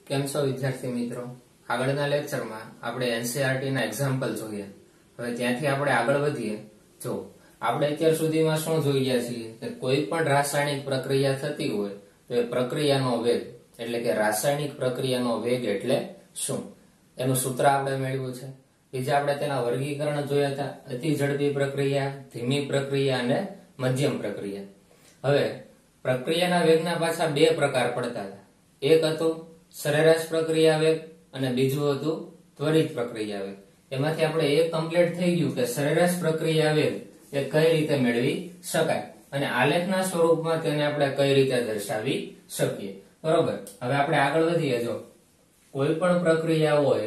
કેમ છો વિદ્યાર્થી મિત્રો? આગળના લેક્ચરમાં આપણે એનસીઈઆરટી ના એક્ઝામ્પલ જોઈએ. હવે ત્યાંથી આપણે આગળ વધીએ. જો આપણે અત્યાર સુધીમાં શું જોઈ ગયા છીએ કે કોઈ પણ રાસાયણિક પ્રક્રિયા થતી હોય તો એ પ્રક્રિયાનો વેગ એટલે કે રાસાયણિક પ્રક્રિયાનો વેગ એટલે શું એનું સૂત્ર આપણે મેળવ્યું છે. બીજા આપણે તેના વર્ગીકરણ જોયા હતા: અતિ ઝડપી પ્રક્રિયા, ધીમી પ્રક્રિયા અને મધ્યમ પ્રક્રિયા. હવે પ્રક્રિયાના વેગના પાછા બે પ્રકાર પડતા હતા. એક હતું સરેરાશ પ્રક્રિયા વેગ અને બીજું હતું ત્વરિત પ્રક્રિયા વેગ. એમાંથી આપણે એક કમ્પ્લીટ થઈ ગયું કે સરેરાશ પ્રક્રિયા વેગ એ કઈ રીતે મેળવી શકાય અને આલેખના સ્વરૂપમાં તેને આપણે કઈ રીતે દર્શાવી શકીએ. બરોબર. હવે આપણે આગળ વધીએ. જો કોઈ પણ પ્રક્રિયા હોય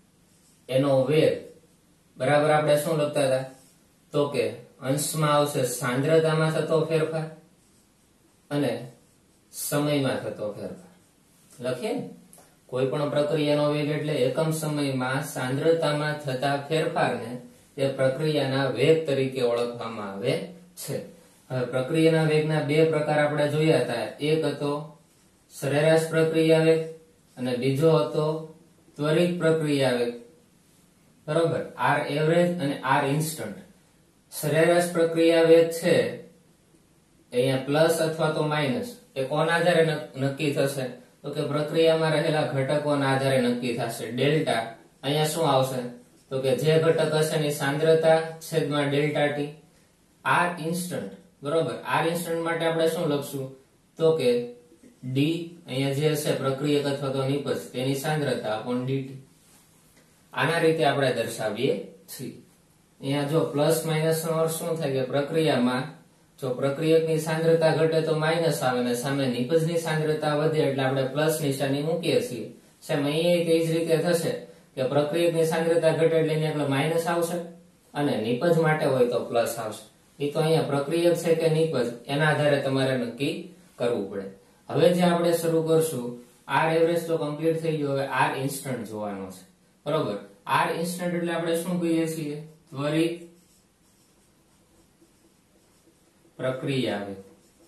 એનો વેગ બરાબર આપણે શું લખતા હતા તો કે અંશમાં આવશે સાંદ્રતામાં થતો ફેરફાર અને સમયમાં થતો ફેરફાર. લખીએ ને, કોઈ પણ પ્રક્રિયાનો વેગ એટલે એકમ સમયમાં સાંદ્રતામાં થતા ફેરફારને તે પ્રક્રિયાના વેગ તરીકે ઓળખવામાં આવે છે. હવે પ્રક્રિયાના વેગના બે પ્રકાર આપણે જોયા હતા. એક હતો સરેરાશ પ્રક્રિયા વેગ અને બીજો હતો ત્વરિત પ્રક્રિયા વેગ. બરોબર. આર એવરેજ અને આર ઇન્સ્ટન્ટ. સરેરાશ પ્રક્રિયા વેગ છે અહીંયા પ્લસ અથવા તો માઇનસ એ કોના આધારે નક્કી થશે તો કે પ્રક્રિયામાં રહેલા ઘટકોના આધારે નક્કી થશે. ડેલ્ટા અહીંયા શું આવશે તો કે જે ઘટક હશે એની સાંદ્રતા છેદમાં ડેલ્ટા ટી. આર ઇન્સ્ટન્ટ બરોબર. આર ઇન્સ્ટન્ટ માટે આપણે શું લખશું તો કે ડી અહીંયા જે હશે પ્રક્રિયક અથવા તો નિપજ તેની સાંદ્રતા અપોન ડીટી. આના રીતે આપણે દર્શાવીએ છીએ. અહીંયા જો પ્લસ માઇનસ નો અર્થ શું થાય કે પ્રક્રિયામાં જો પ્રક્રિયકની સાંદ્રતા ઘટે તો માઇનસ આવે અને સામે નિપજની સાંદ્રતા વધે એટલે આપણે પ્લસ નિશાની મૂકીએ છીએ. સેમ અહીંયા તે જ રીતે થશે કે પ્રક્રિયકની સાંદ્રતા ઘટે એટલે એને આપણે માઇનસ આવશે અને નિપજ માટે હોય તો પ્લસ આવશે. એ તો અહીંયા પ્રક્રિયક છે કે નિપજ એના આધારે તમારે નક્કી કરવું પડે. હવે જે આપણે શરૂ કરશું આર એવરેજ તો કમ્પ્લીટ થઈ ગયો. હવે આર ઇન્સ્ટન્ટ જોવાનો છે. બરોબર. આર ઇન્સ્ટન્ટ એટલે આપણે શું કહીએ છીએ ત્વરિત પ્રક્રિયા વેગ.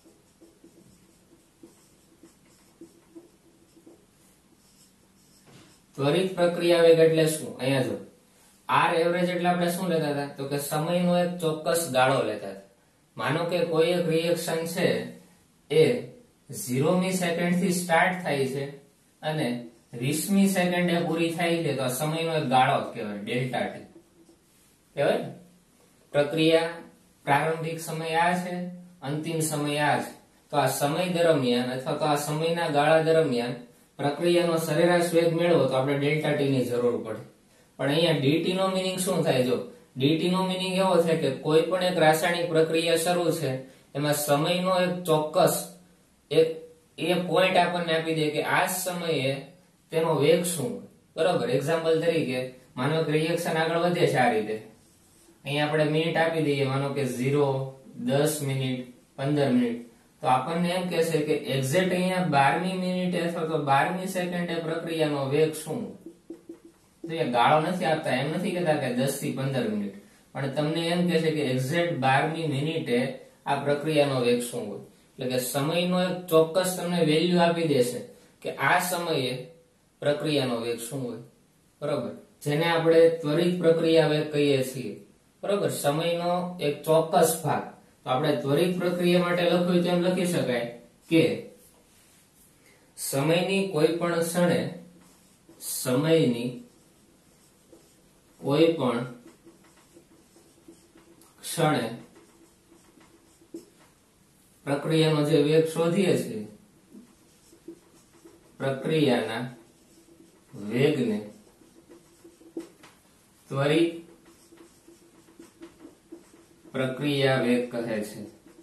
ત્વરિત પ્રક્રિયા વેગ એટલે શું? અહીંયા જો આર એવરેજ એટલે આપણે શું લેતા હતા તો કે સમયનો એક ચોક્કસ ગાળો લેતા હતા. માનો કે કોઈ એક રિએક્શન છે એ 0મી સેકન્ડ થી સ્ટાર્ટ થાય છે અને 20મી સેકન્ડે પૂરી થાય છે તો આ સમયનો એક ગાળો કહેવાય ડેલ્ટા ટી કહેવાય ને. પ્રક્રિયા પ્રારંભિક સમય આ છે, અંતિમ સમય આ છે. તો આ સમય દરમિયાન અથવા તો આ સમયના ગાળા દરમિયાન પ્રક્રિયાનો સરેરાશ વેગ મેળવો તો આપણે ડેલ્ટા ટી ની જરૂર પડે. પણ અહીંયા ડીટી નો મીનિંગ શું થાય? જો ડીટી નો મીનિંગ એવો થાય કે કોઈ પણ એક રાસાયણિક પ્રક્રિયા શરૂ છે એમાં સમયનો એક ચોક્કસ એક એ પોઈન્ટ આપણને આપી દે કે આ સમયે તેનો વેગ શું. બરોબર. એક્ઝામ્પલ તરીકે માનો કે રિએક્શન આગળ વધે છે આ રીતે. અહીંયા આપણે મિનિટ આપી દઈએ, માનો કે 0, 10 મિનિટ, 15 મિનિટ. તો આપણને એમ કહેશે કે એક્ઝેક્ટ અહીંયા 12મી મિનિટે અથવા તો 12મી સેકન્ડે પ્રક્રિયાનો વેગ શું. તો એ ગાળો નથી આપતા, એમ નથી કહેતા કે 10 થી 15 મિનિટ, પણ તમને એમ કહેશે કે એક્ઝેક્ટ 12મી મિનિટે આ પ્રક્રિયાનો વેગ શું હોય. એટલે કે સમયનો એક ચોક્કસ તમને વેલ્યુ આપી દેશે કે આ સમયે પ્રક્રિયાનો વેગ શું હોય. બરોબર. જેને આપણે ત્વરિત પ્રક્રિયા વેગ કહીએ છીએ. બરોબર. સમયનો એક ચોક્કસ ભાગ. તો આપણે ત્વરિત પ્રક્રિયા માટે લખ્યું તેમ લખી શકાય કે સમયની કોઈ પણ ક્ષણે પ્રક્રિયાનો જે વેગ શોધીએ છીએ પ્રક્રિયાના વેગને ત્વરિત પ્રક્રિયા વેગ કહે છે.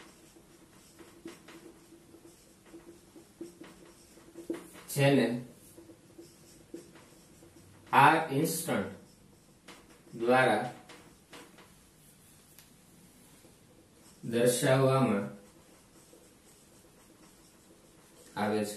જેને આર ઇન્સ્ટન્ટ દ્વારા દર્શાવવામાં આવે છે.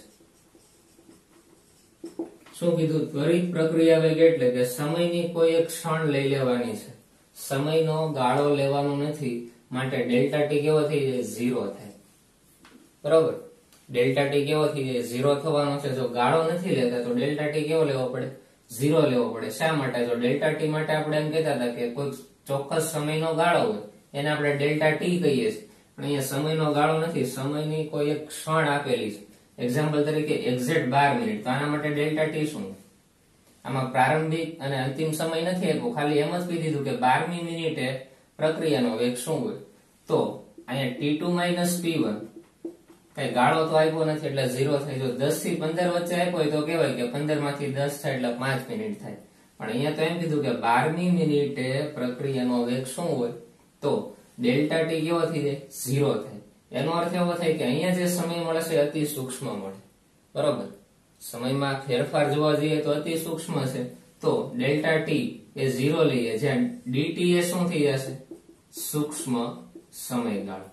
શું કીધું? ત્વરિત પ્રક્રિયા વેગ એટલે કે સમયની કોઈ એક ક્ષણ લઈ લેવાની છે, સમયનો ગાળો લેવાનો નથી, માટે ડેલ્ટા ટી કેવો થઈ જાય? 0 થાય. બરોબર. ડેલ્ટા ટી કેવો થઈ જાય 0 થવાનો છે. જો ગાળો નથી લેતા તો ડેલ્ટા ટી કેવો લેવો પડે 0 લેવો પડે. શા માટે? જો ડેલ્ટા ટી માટે આપણે એમ કહેતા હતા કે કોઈ ચોક્કસ સમયનો ગાળો હોય એને આપણે ડેલ્ટા ટી કહીએ છીએ, પણ અહીંયા સમયનો ગાળો નથી, સમયની કોઈ એક ક્ષણ આપેલી છે. એક્ઝામ્પલ તરીકે એક્ઝેક્ટ 12 મિનિટ, તો આના માટે ડેલ્ટા ટી શું? આમાં પ્રારંભિક અને અંતિમ સમય નથી આપ્યો, ખાલી એમ જ કહી દીધું કે 12મી મિનિટે પ્રક્રિયાનો વેગ શું હોય. તો અહીંયા T2 - P1 કઈ ગાળો તો આપ્યો નથી એટલે 0 થાય. જો 10 થી 15 વચ્ચે આપ્યો હોય તો કહેવાય કે 15 માંથી 10 થાય એટલે 5 મિનિટ થાય, પણ અહીંયા તો એમ કીધું કે 12મી મિનિટે પ્રક્રિયાનો વેગ શું હોય, તો ડેલ્ટા ટી કેવો થઈ જાય 0 થાય. એનો અર્થ એવો થાય કે અહીંયા જે સમય મળે છે અતિ સૂક્ષ્મ મળે. બરોબર, સમયમાં ફેરફાર જોવા જઈએ તો અતિ સૂક્ષ્મ છે. તો ડેલ્ટા ટી એ 0 લઈએ, જ્યાં ડીટી એ શું થઈ જશે સૂક્ષ્મ સમયગાળો,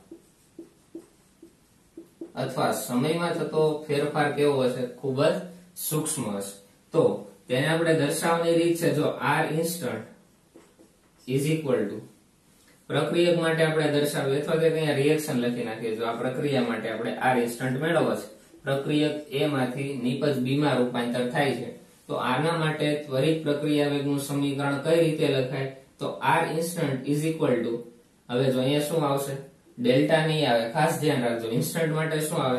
અથવા સમયમાં થતો ફેરફાર કેવો હશે ખૂબ જ સૂક્ષ્મ હશે. તો તેને આપણે દર્શાવવાની રીત છે, જો r instant is equal to પ્રક્રિયક માટે આપણે દર્શાવીએ અથવા તો અહીંયા રિએક્શન લખી નાખીએ. જો આ પ્રક્રિયા માટે આપણે r ઇન્સ્ટન્ટ મેળવવો છે, પ્રક્રિયક A માંથી નિપજ B માં રૂપાંતર થાય છે, તો આના માટે ત્વરિત પ્રક્રિયા વેગનું સમીકરણ કઈ રીતે લખાય? તો r instant is equal to, હવે જો અહીંયા શું આવશે ડેલ્ટા નહીં આવે, ખાસ ધ્યાન રાખજો. ઇન્સ્ટન્ટ માટે શું આવે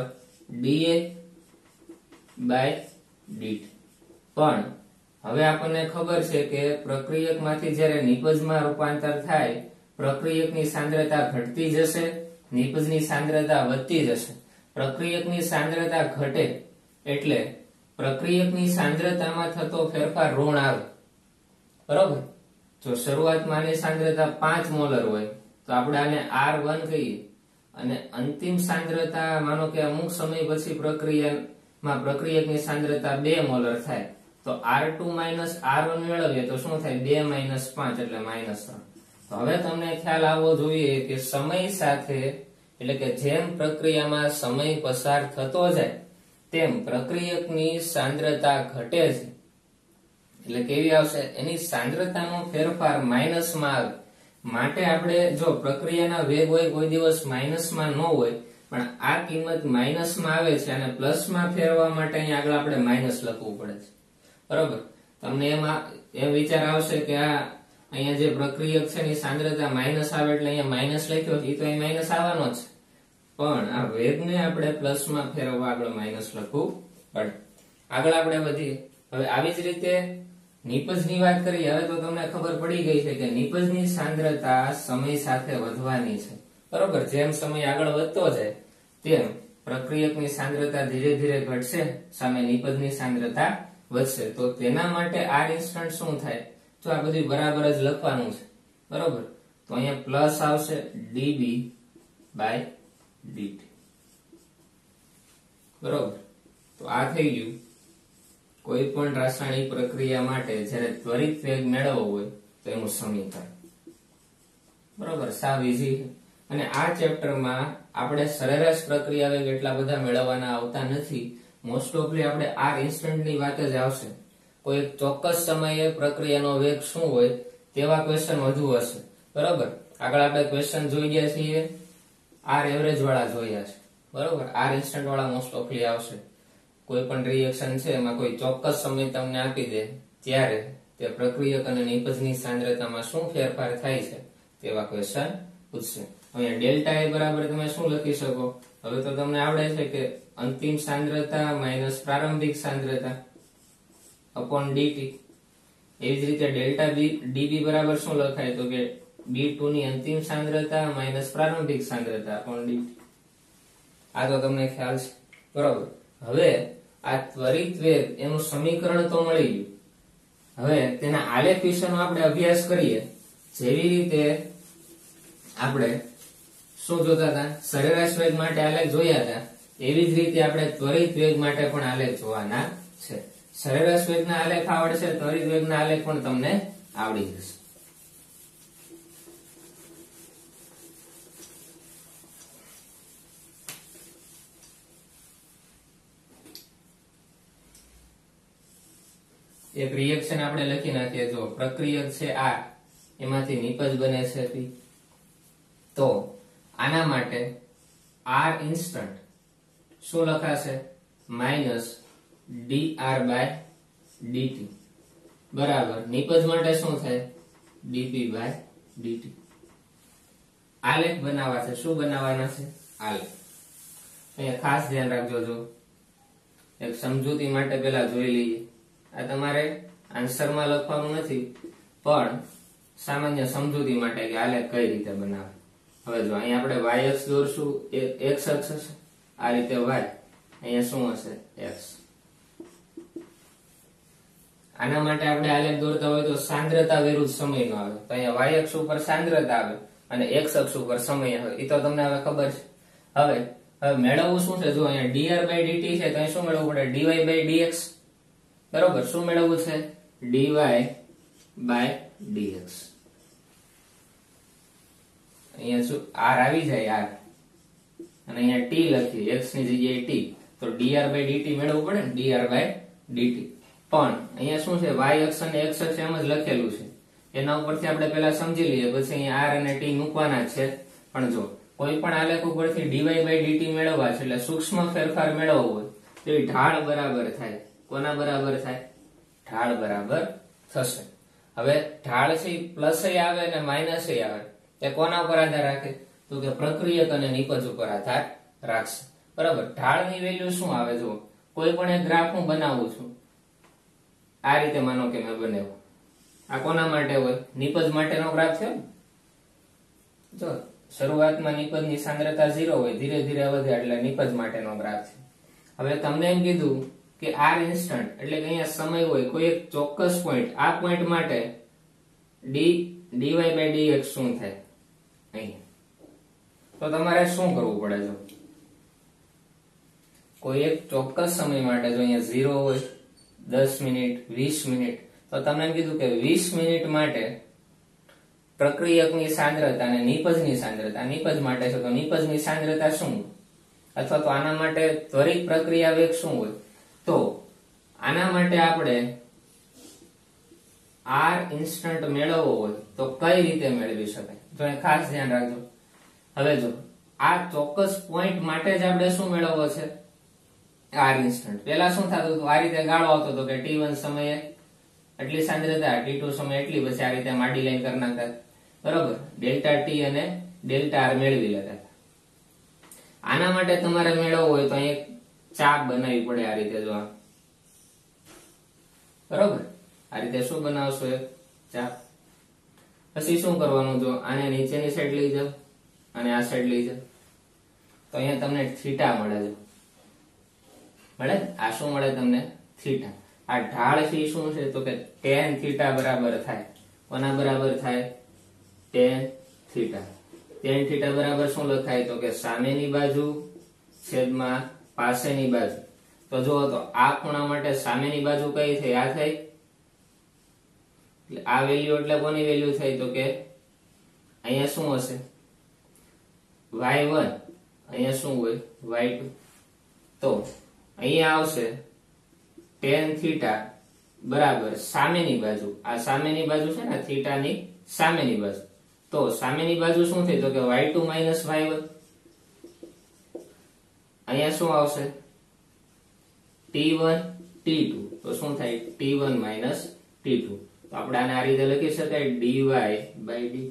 dA/dt. પણ હવે આપણને ખબર છે કે પ્રક્રિયકમાંથી જ્યારે નિપજમાં રૂપાંતર થાય, પ્રક્રિયકની સાંદ્રતા ઘટતી જશે, નિપજની સાંદ્રતા વધતી જશે. પ્રક્રિયકની સાંદ્રતા ઘટે એટલે પ્રક્રિયકની સાંદ્રતામાં થતો ફેરફાર ઋણ આવે. બરોબર, જો શરૂઆતમાં આની સાંદ્રતા 5 મોલર હોય તો આપણે આને R1 કહીએ, અને અંતિમ સાંદ્રતા માનો કે અમુક સમય પછી પ્રક્રિયકની સાંદ્રતા 2 મોલર થાય, તો R2 - R1 મેળવીએ તો શું થાય 2 - 5 એટલે -3. તો હવે તમને ખ્યાલ આવવો જોઈએ કે સમય સાથે, એટલે કે જેમ પ્રક્રિયામાં સમય પસાર થતો જાય તેમ પ્રક્રિયકની સાંદ્રતા ઘટે છે. એટલે કેવી આવશે? એની સાંદ્રતાનો ફેરફાર માઇનસમાં આવે. માટે આપણે જો પ્રક્રિયાના વેગ હોય કોઈ દિવસ માઇનસમાં ન હોય, પણ આ કિંમત માઇનસમાં આવે છે અને પ્લસમાં ફેરવવા માટે અહીં આગળ આપણે માઇનસ લખવું પડે છે. બરોબર, તમને એમ વિચાર આવશે કે આ અહીંયા જે પ્રક્રિયક છે એની સાંદ્રતા માઇનસ આવે એટલે અહીંયા માઇનસ લખ્યો છે, એ તો અહીં માઇનસ આવવાનો જ છે, પણ આ વેગને આપણે પ્લસમાં ફેરવવા આગળ માઇનસ લખવું પડે. આગળ આપણે વધીએ. હવે આવી જ રીતે નિપજની વાત કરીએ. હવે તો તમને ખબર પડી ગઈ છે કે નિપજની સાંદ્રતા સમય સાથે વધવાની છે. બરોબર, જેમ સમય આગળ વધતો જાય તેમ પ્રક્રિયકની સાંદ્રતા ધીરે ધીરે ઘટશે, સામે નિપજની સાંદ્રતા વધશે. તો તેના માટે r ઇન્સ્ટન્ટ શું થાય? તો આ બધું બરાબર જ લખવાનું છે. બરોબર, તો અહીંયા પ્લસ આવશે dB/dt. બરોબર, તો આ થઈ ગયું કોઈ પણ રાસાયણિક પ્રક્રિયા માટે જ્યારે ત્વરિત વેગ મેળવવો હોય તો એનું સમીકરણ. બરોબર, સાવ ઈઝી. અને આ ચેપ્ટરમાં આપણે સરેરાશ પ્રક્રિયા વેગ એટલા બધા મેળવવાના આવતા નથી. મોસ્ટ ઓફલી આપણે r ઇન્સ્ટન્ટ ની વાત જ આવશે. કોઈ એક ચોક્કસ સમયે પ્રક્રિયાનો વેગ શું હોય તેવા ક્વેશ્ચન વધુ હશે. બરોબર, આગળ આપણે ક્વેશ્ચન જોઈ ગયા છીએ, r એવરેજ વાળા જોયા છે. બરોબર, r ઇન્સ્ટન્ટ વાળા મોસ્ટ ઓફલી આવશે. કોઈ પણ રિએક્શન છે એમાં કોઈ ચોક્કસ સમય તમને આપી દે ત્યારે તે પ્રક્રિયક અને નિપજની સાંદ્રતામાં શું ફેરફાર થાય છે તેવા ક્વેશ્ચન પૂછશે. અહીંયા ડેલ્ટા એ બરાબર તમે શું લખી શકો? હવે તો તમને આવડે છે કે અંતિમ સાંદ્રતા માઇનસ પ્રારંભિક સાંદ્રતા અપોન ડીટી. એવી જ રીતે ડેલ્ટા ડીબી બરાબર શું લખાય? તો કે B2 ની અંતિમ સાંદ્રતા માઇનસ પ્રારંભિક સાંદ્રતા અપોન ડીટી. આ તો તમને ખ્યાલ છે. બરોબર, હવે આ ત્વરિત વેગ એનું સમીકરણ તો મળી ગયું. હવે તેના આલેખ વિશેનો આપણે અભ્યાસ કરીએ. જેવી રીતે આપણે શું જોતા હતા, સરેરાશ વેગ માટે આલેખ જોયા હતા, એવી જ રીતે આપણે ત્વરિત વેગ માટે પણ આલેખ જોવાના છે. સરેરાશ વેગના આલેખ આવડશે, ત્વરિત વેગના આલેખ પણ તમને આવડી જશે. એક રિએક્શન આપણે લખી નાખીએ. જો પ્રક્રિયક છે R, એમાંથી નિપજ બને છે P. તો આના માટે R ઇન્સ્ટન્ટ શું લખાશે માઇનસ dr બાય dt બરાબર નિપજ માટે શું થાય dp બાય dt. આલેખ બનાવવા છે. શું બનાવવાના છે આલેખ. અહીંયા ખાસ ધ્યાન રાખજો. જો એક સમજૂતી માટે પેલા જોઈ લઈએ. આ તમારે આન્સરમાં લખવાનું નથી પણ સામાન્ય સમજૂતી માટે કે આલેખ કઈ રીતે બનાવે. હવે જો અહીંયા આપણે y અક્ષ દોરશું, x અક્ષ હશે આ રીતે y, અહીંયા શું હશે x. આના માટે આપણે આલેખ દોરતા હોય તો સાંદ્રતા વિરુદ્ધ સમયનો આવે. તો અહીંયા y અક્ષ ઉપર સાંદ્રતા આવે અને x અક્ષ ઉપર સમય આવે. એ તો તમને હવે ખબર છે. હવે મેળવવું શું છે? જો અહીંયા dr by dt છે તો અહીં શું મેળવવું પડે dy by dx. બરોબર. શું મેળવવું છે dy by dx. અહીંયા શું r આવી જાય r અને અહીંયા t લખીએ x ની જગ્યાએ t તો dr by dt મેળવવું પડે ને dr by dt. પણ અહીંયા શું છે y અક્ષ અને x અક્ષ એમ જ લખેલું છે. એના ઉપરથી આપણે પહેલા સમજી લઈએ પછી અહીંયા r અને t મૂકવાના છે. પણ જો કોઈ પણ આલેખ ઉપરથી dy by dt મેળવવા છે એટલે સૂક્ષ્મ ફેરફાર મેળવવો હોય તો એ ઢાળ બરાબર થાય. કોના બરાબર થાય? ઢાળ બરાબર થશે. હવે ઢાળ છે પ્લસ આવે અને માઇનસ આવે એ કોના ઉપર આધાર રાખે? તો કે પ્રક્રિયક અને નિપજ ઉપર આધાર રાખશે. બરાબર. ઢાળની વેલ્યુ શું આવે? જો કોઈ પણ એક ગ્રાફ હું બનાવું છું આ રીતે, માનો કે મેં બનાવ્યો. આ કોના માટે હોય? નિપજ માટેનો ગ્રાફ છે. જો શરૂઆતમાં નિપજની સાંદ્રતા 0 હોય, ધીરે ધીરે વધે એટલે નિપજ માટેનો ગ્રાફ છે. હવે તમને એમ કીધું કે r ઇન્સ્ટન્ટ એટલે કે અહીંયા સમય હોય કોઈ એક ચોક્કસ પોઈન્ટ, આ પોઈન્ટ માટે dy by dx શું થાય અહીંયા. તો તમારે શું કરવું પડે? જો કોઈ એક ચોક્કસ સમય માટે જો અહીંયા 0 હોય, 10 મિનિટ, 20 મિનિટ, તો તમને એમ કીધું કે 20 મિનિટ માટે પ્રક્રિયકની સાંદ્રતા અને નિપજની સાંદ્રતા, નિપજ માટે છે તો નિપજની સાંદ્રતા શું હોય? અથવા તો આના માટે ત્વરિત પ્રક્રિયા વેગ શું હોય? તો આના માટે આપણે r ઇન્સ્ટન્ટ મેળવવો હોય તો કઈ રીતે મેળવી શકાય? તો એ ખાસ ધ્યાન રાખજો. હવે જો આ ચોક્કસ પોઈન્ટ માટે જ આપણે શું મેળવવો છે? r instant. પહેલા શું થતું હતું? આ રીતે ગાળો આવતો હતો કે t1 સમયે એટલી સાંદ્રતા, t2 સમયે એટલી, પછી આ રીતે માડી લાઈન કરી નાખતા. બરોબર. ડેલ્ટા t અને ડેલ્ટા r મેળવી લેતા. આના માટે તમારે મેળવવું હોય તો અહીં ચાપ બનાવવી પડે આ રીતે. જો બરોબર. આ રીતે શું બનાવશો? એક ચાપ. પછી શું કરવાનું? જો આને નીચેની સાઈડ લઈ જાવ અને આ સાઈડ લઈ જાવ તો અહીંયા તમને થીટા મળે છે. મળે? આ શું મળે તમને? થીટા. આ ઢાળ છે શું છે? તો કે tan થીટા બરાબર થાય. કોના બરાબર થાય? tan theta. tan થીટા બરાબર શું લખાય? તો કે સામેની બાજુ છેદમાં પાસેની બાજુ. તો જો તો આ ખૂણા માટે સામેની બાજુ કઈ થઈ? આ થઈ. આ વેલ્યુ એટલે કોની વેલ્યુ થઈ? તો કે અહીંયા શું હશે? y1. અહીંયા શું હોય? y2. તો અહીંયા આવશે tan થીટા બરાબર સામેની બાજુ. આ સામેની બાજુ છે ને થીટાની સામેની બાજુ. તો સામેની બાજુ શું થઈ? તો કે y2 y1. અહીંયા શું આવશે? t1 t2. તો શું થાય? t1 t2. તો આપણે આને આ રીતે લખી શકાય dy by dt.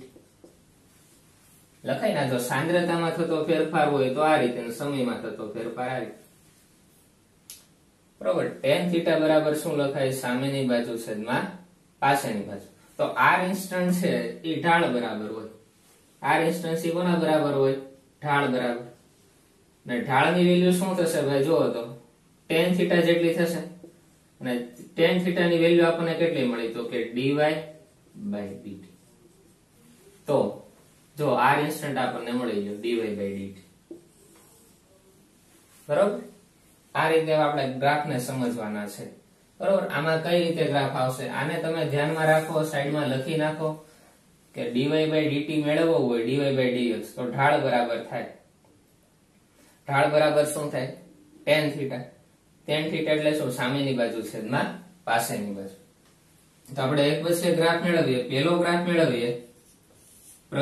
લખાય ના. જો સાંદ્રતામાં થતો ફેરફાર હોય તો આ રીતે, સમયમાં થતો ફેરફાર આ રીતે. બરોબર. tan થીટા બરાબર શું લખાય? સામેની બાજુ છેદમાં પાછળની બાજુ. તો r ઇન્સ્ટન્ટ છે એ ઢાળ બરાબર હોય. r ઇન્સ્ટન્ટ છે કોના બરાબર હોય? ઢાળ બરાબર. ને ઢાળની વેલ્યુ શું થશે ભાઈ? જુઓ તો tan થીટા જેટલી થશે અને tan થીટા ની વેલ્યુ આપણને કેટલી મળી? તો કે dy by dt. તો જો r ઇન્સ્ટન્ટ આપણને મળી ગયો dy by dt. બરોબર. આ રીતે આપણે ગ્રાફને સમજવાના છે. બરોબર. આમાં કઈ રીતે ગ્રાફ આવશે આને તમે ધ્યાનમાં રાખો, સાઈડમાં લખી નાખો કે dy by dt મેળવવો હોય dy by dx તો ઢાળ બરાબર થાય. ઢાળ બરાબર શું થાય? tan theta. tan થીટા એટલે શું? સામેની બાજુ છેદમાં પાછળની બાજુ. તો આપણે એક પછી ગ્રાફ મેળવીએ. પહેલો ગ્રાફ મેળવીએ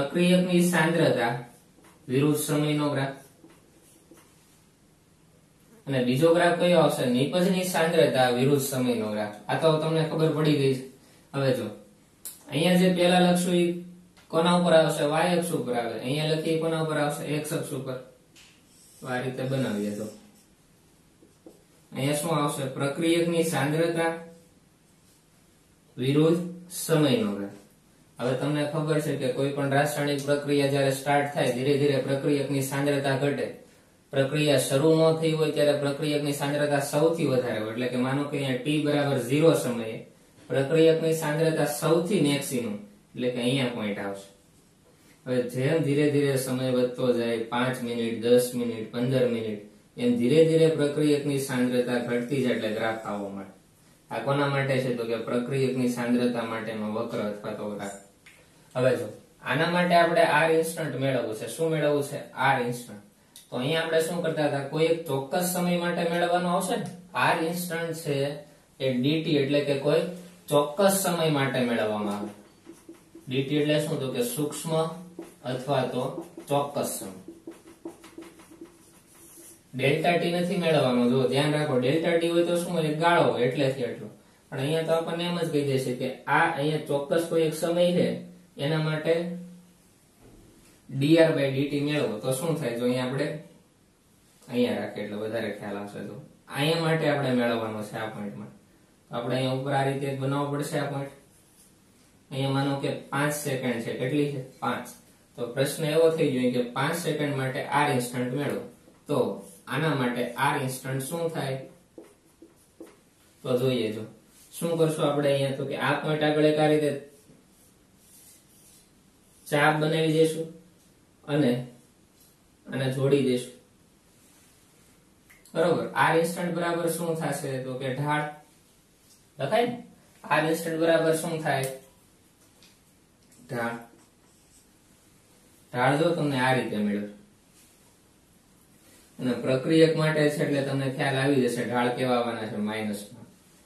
પ્રક્રિયકની સાંદ્રતા વિરુદ્ધ સમયનો ગ્રાફ. અને બીજો ગ્રાફ કયો આવશે? નિપજની સાંદ્રતા વિરુદ્ધ સમયનો ગ્રાફ. આ તો તમને ખબર પડી ગઈ છે. હવે જો અહીંયા જે પેલા લખશું એ કોના ઉપર આવશે? y અક્ષ ઉપર આવે. અહીંયા લખીએ કોના ઉપર આવશે? x અક્ષ ઉપર. આ રીતે બનાવીએ તો અહીંયા શું આવશે? પ્રક્રિયકની સાંદ્રતા વિરુદ્ધ સમયનો ગ્રાફ. હવે તમને ખબર છે કે કોઈ પણ રાસાયણિક પ્રક્રિયા જ્યારે સ્ટાર્ટ થાય ધીરે ધીરે પ્રક્રિયકની સાંદ્રતા ઘટે. પ્રક્રિયા શરૂ ન થઈ હોય ત્યારે પ્રક્રિયકની સાંદ્રતા સૌથી વધારે હોય. એટલે કે માનો કે અહીંયા t બરાબર 0 સમયે પ્રક્રિયકની સાંદ્રતા સૌથી મેક્સિમમ એટલે કે અહીંયા પોઈન્ટ આવશે. હવે જેમ ધીરે ધીરે સમય વધતો જાય 5 મિનિટ 10 મિનિટ 15 મિનિટ એમ ધીરે ધીરે પ્રક્રિયકની સાંદ્રતા ઘટતી જાય એટલે ગ્રાફ આવવા માટે. આ કોના માટે છે? તો કે પ્રક્રિયકની સાંદ્રતા માટેનો વક્ર અથવા તો ગ્રાફ. હવે જો આના માટે આપણે r ઇન્સ્ટન્ટ મેળવવું છે. શું મેળવવું છે? r instant. તો અહીંયા આપણે શું કરતા હતા? કોઈ એક ચોક્કસ સમય માટે મેળવવાનો આવશે ને. r ઇન્સ્ટન્ટ છે એ dt એટલે કે કોઈ ચોક્કસ સમય માટે મેળવવામાં આવે. dt એટલે શું? તો કે સૂક્ષ્મ અથવા તો ચોક્કસ સમય. ડેલ્ટા ટી નથી મેળવવાનો. જો ધ્યાન રાખો, ડેલ્ટા ટી હોય તો શું હોય? ગાળો હોય એટલેથી એટલો. પણ અહીંયા તો આપણને એમ જ કહી દેશે કે આ અહીંયા ચોક્કસ કોઈ એક સમય છે એના માટે dr/dt મેળવો તો શું થાય? જો અહીંયા આપણે અહીંયા રાખીએ એટલે વધારે ખ્યાલ આવશે. તો અહીંયા માટે આપણે મેળવવાનો છે આ પોઈન્ટમાં. આપણે અહીંયા ઉપર આ રીતે બનાવવો પડશે આ પોઈન્ટ. અહીંયા માનો કે 5 સેકન્ડ છે. કેટલી છે? 5. તો પ્રશ્ન એવો થઈ ગયો કે 5 સેકન્ડ માટે r ઇન્સ્ટન્ટ મેળવો. તો આના માટે r ઇન્સ્ટન્ટ શું થાય? તો જોઈએ. જો શું કરશું આપણે અહીંયા? તો કે આ પોઈન્ટ આગળ એક આ રીતે ચાપ બનાવી દઈશું અને આને જોડી દઈશું. બરોબર. r ઇન્સ્ટન્ટ બરાબર શું થશે? તો કે ઢાળ લખાય ને. r ઇન્સ્ટન્ટ બરાબર શું થાય? ઢાળ. ઢાળ જો તમને આ રીતે મેળવશો અને પ્રક્રિયક માટે છે એટલે તમને ખ્યાલ આવી જશે ઢાળ કેવા આવવાના છે? માઇનસમાં.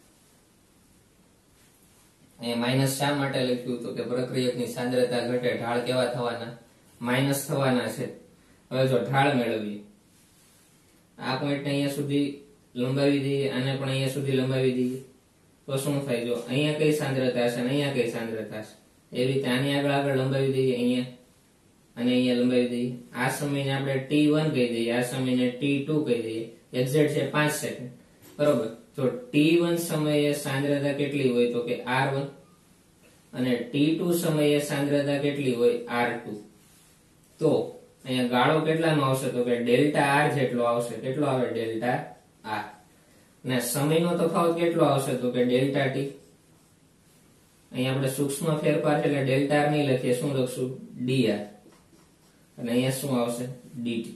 અહીંયા માઇનસ શા માટે લખ્યું? તો કે પ્રક્રિયકની સાંદ્રતા ઘટે, ઢાળ કેવા થવાના? માઇનસ થવાના છે. હવે જો ઢાળ મેળવીએ, આ પોઈન્ટ અહીંયા સુધી લંબાવી દઈએ, આને પણ અહીંયા સુધી લંબાવી દઈએ તો શું થાય? જો અહીંયા કઈ સાંદ્રતા છે અને અહીંયા કઈ સાંદ્રતા છે એવી રીતે આની આગળ લંબાવી દઈએ, અહીંયા અને અહીંયા લંબાવી દઈએ. આ સમયને આપણે t1 કહી દઈએ, આ સમયને t2 કહી દઈએ. એક્ઝેક્ટ છે 5 સેકન્ડ. બરોબર. તો t1 સમયે સાંદ્રતા કેટલી હોય? તો કે r1 અને t2 સમયે સાંદ્રતા કેટલી હોય? r2. તો અહીંયા ગાળો કેટલાનો આવશે? તો કે ડેલ્ટા r જેટલો આવશે. કેટલો આવે? Delta r. અને સમયનો તફાવત કેટલો આવશે? તો કે ડેલ્ટા t. અહીંયા આપણે સૂક્ષ્મ ફેરફાર એટલે ડેલ્ટા r નહીં લખીએ, શું લખશું? dr. અને અહીંયા શું આવશે? dt.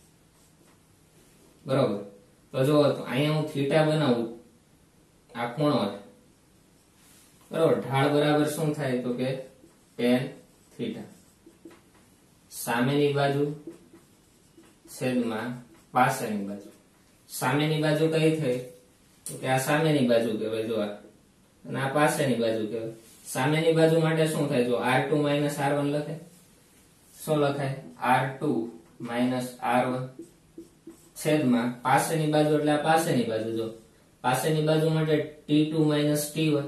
બરોબર. તો જો અહીંયા હું થીટા બનાવું, આ ખૂણો છે. બરોબર. ઢાળ બરાબર શું થાય? તો કે tan થીટા. સામેની બાજુ છેદમાં પાછળની બાજુ. સામેની બાજુ કઈ થઈ? તો કે આ સામેની બાજુ કહેવાય. જો આ અને આ પાછળની બાજુ કહેવાય. સામેની બાજુ માટે શું થાય? જો r2 - r1 લખાય. શું લખાય? r2 - r1 છેદમાં પાછળની બાજુ એટલે આ પાછળની બાજુ. જો પાછળની બાજુ માટે t2 - t1.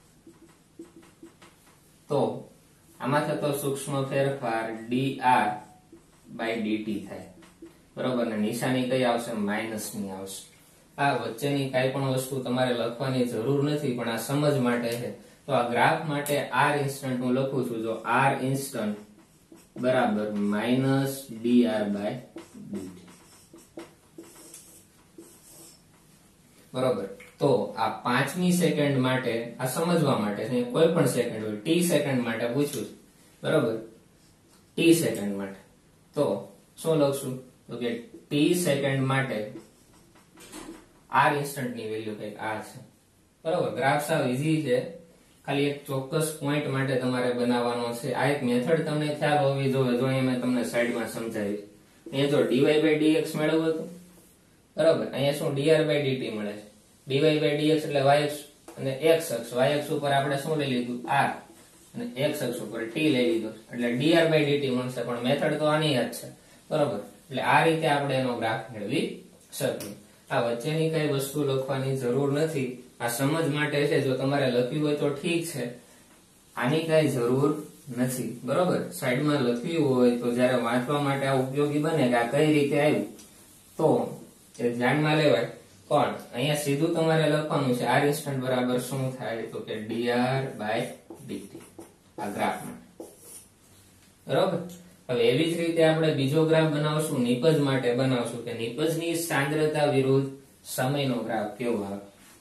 તો આમાં થતો સૂક્ષ્મ ફેરફાર dr/dt થાય. બરોબર. ને નિશાની કઈ આવશે? માઇનસ ની આવશે. આ વચ્ચેની કઈ પણ વસ્તુ તમારે લખવાની જરૂર નથી, પણ આ સમજ માટે છે. તો આ ગ્રાફ માટે r ઇન્સ્ટન્ટ હું લખું છું. જો r ઇન્સ્ટન્ટ બરાબર -dr/dt. બરોબર. તો આ 5મી સેકન્ડ માટે આ સમજવા માટે છે. કોઈ પણ સેકન્ડ હોય, t સેકન્ડ માટે પૂછ્યું. બરોબર. t સેકન્ડ માટે તો શું લખશું? તો કે t સેકન્ડ માટે r ઇન્સ્ટન્ટ ની વેલ્યુ કઈક આ છે. બરોબર. ગ્રાફ સાવ ઈઝી છે. ખાલી એક ચોક્કસ પોઈન્ટ માટે તમારે બનાવવાનો છે. આ એક મેથડ તમને ખ્યાલ હોવી જોઈએ. જો અહીંયા મેં તમને સાઈડમાં સમજાવી. અહીંયા જો dy/dx મેળવવું હતું. બરોબર. અહીંયા શું? dr/dt મળે છે. dy/dx એટલે y અક્ષ અને x અક્ષ. y અક્ષ ઉપર આપણે શું લઈ લીધું? r. અને x અક્ષ ઉપર t લઈ લીધો એટલે dr/dt મળશે. પણ મેથડ તો આની જ છે. બરોબર. એટલે આ રીતે આપણે એનો ગ્રાફ મેળવી શકીએ. આ વચ્ચેની કઈ વસ્તુ લખવાની જરૂર નથી, આ સમજ માટે છે, જો તમારે લખ્યું હોય તો ઠીક છે, આની કઈ જરૂર નથી, બરોબર. સાઈડમાં લખ્યું હોય તો જયારે વાંચવા માટે આ ઉપયોગી બને કે આ કઈ રીતે આવ્યું તો એ ધ્યાનમાં લેવાય. પણ અહીંયા સીધું તમારે લખવાનું છે r ઇન્સ્ટન્ટ બરાબર શું થાય તો કે dr/dt આ ગ્રાફ માટે, બરોબર. હવે એવી જ રીતે આપણે બીજો ગ્રાફ બનાવશું, નિપજ માટે બનાવશું કે નિપજની સાંદ્રતા વિરુદ્ધ સમયનો ગ્રાફ કેવો આવે.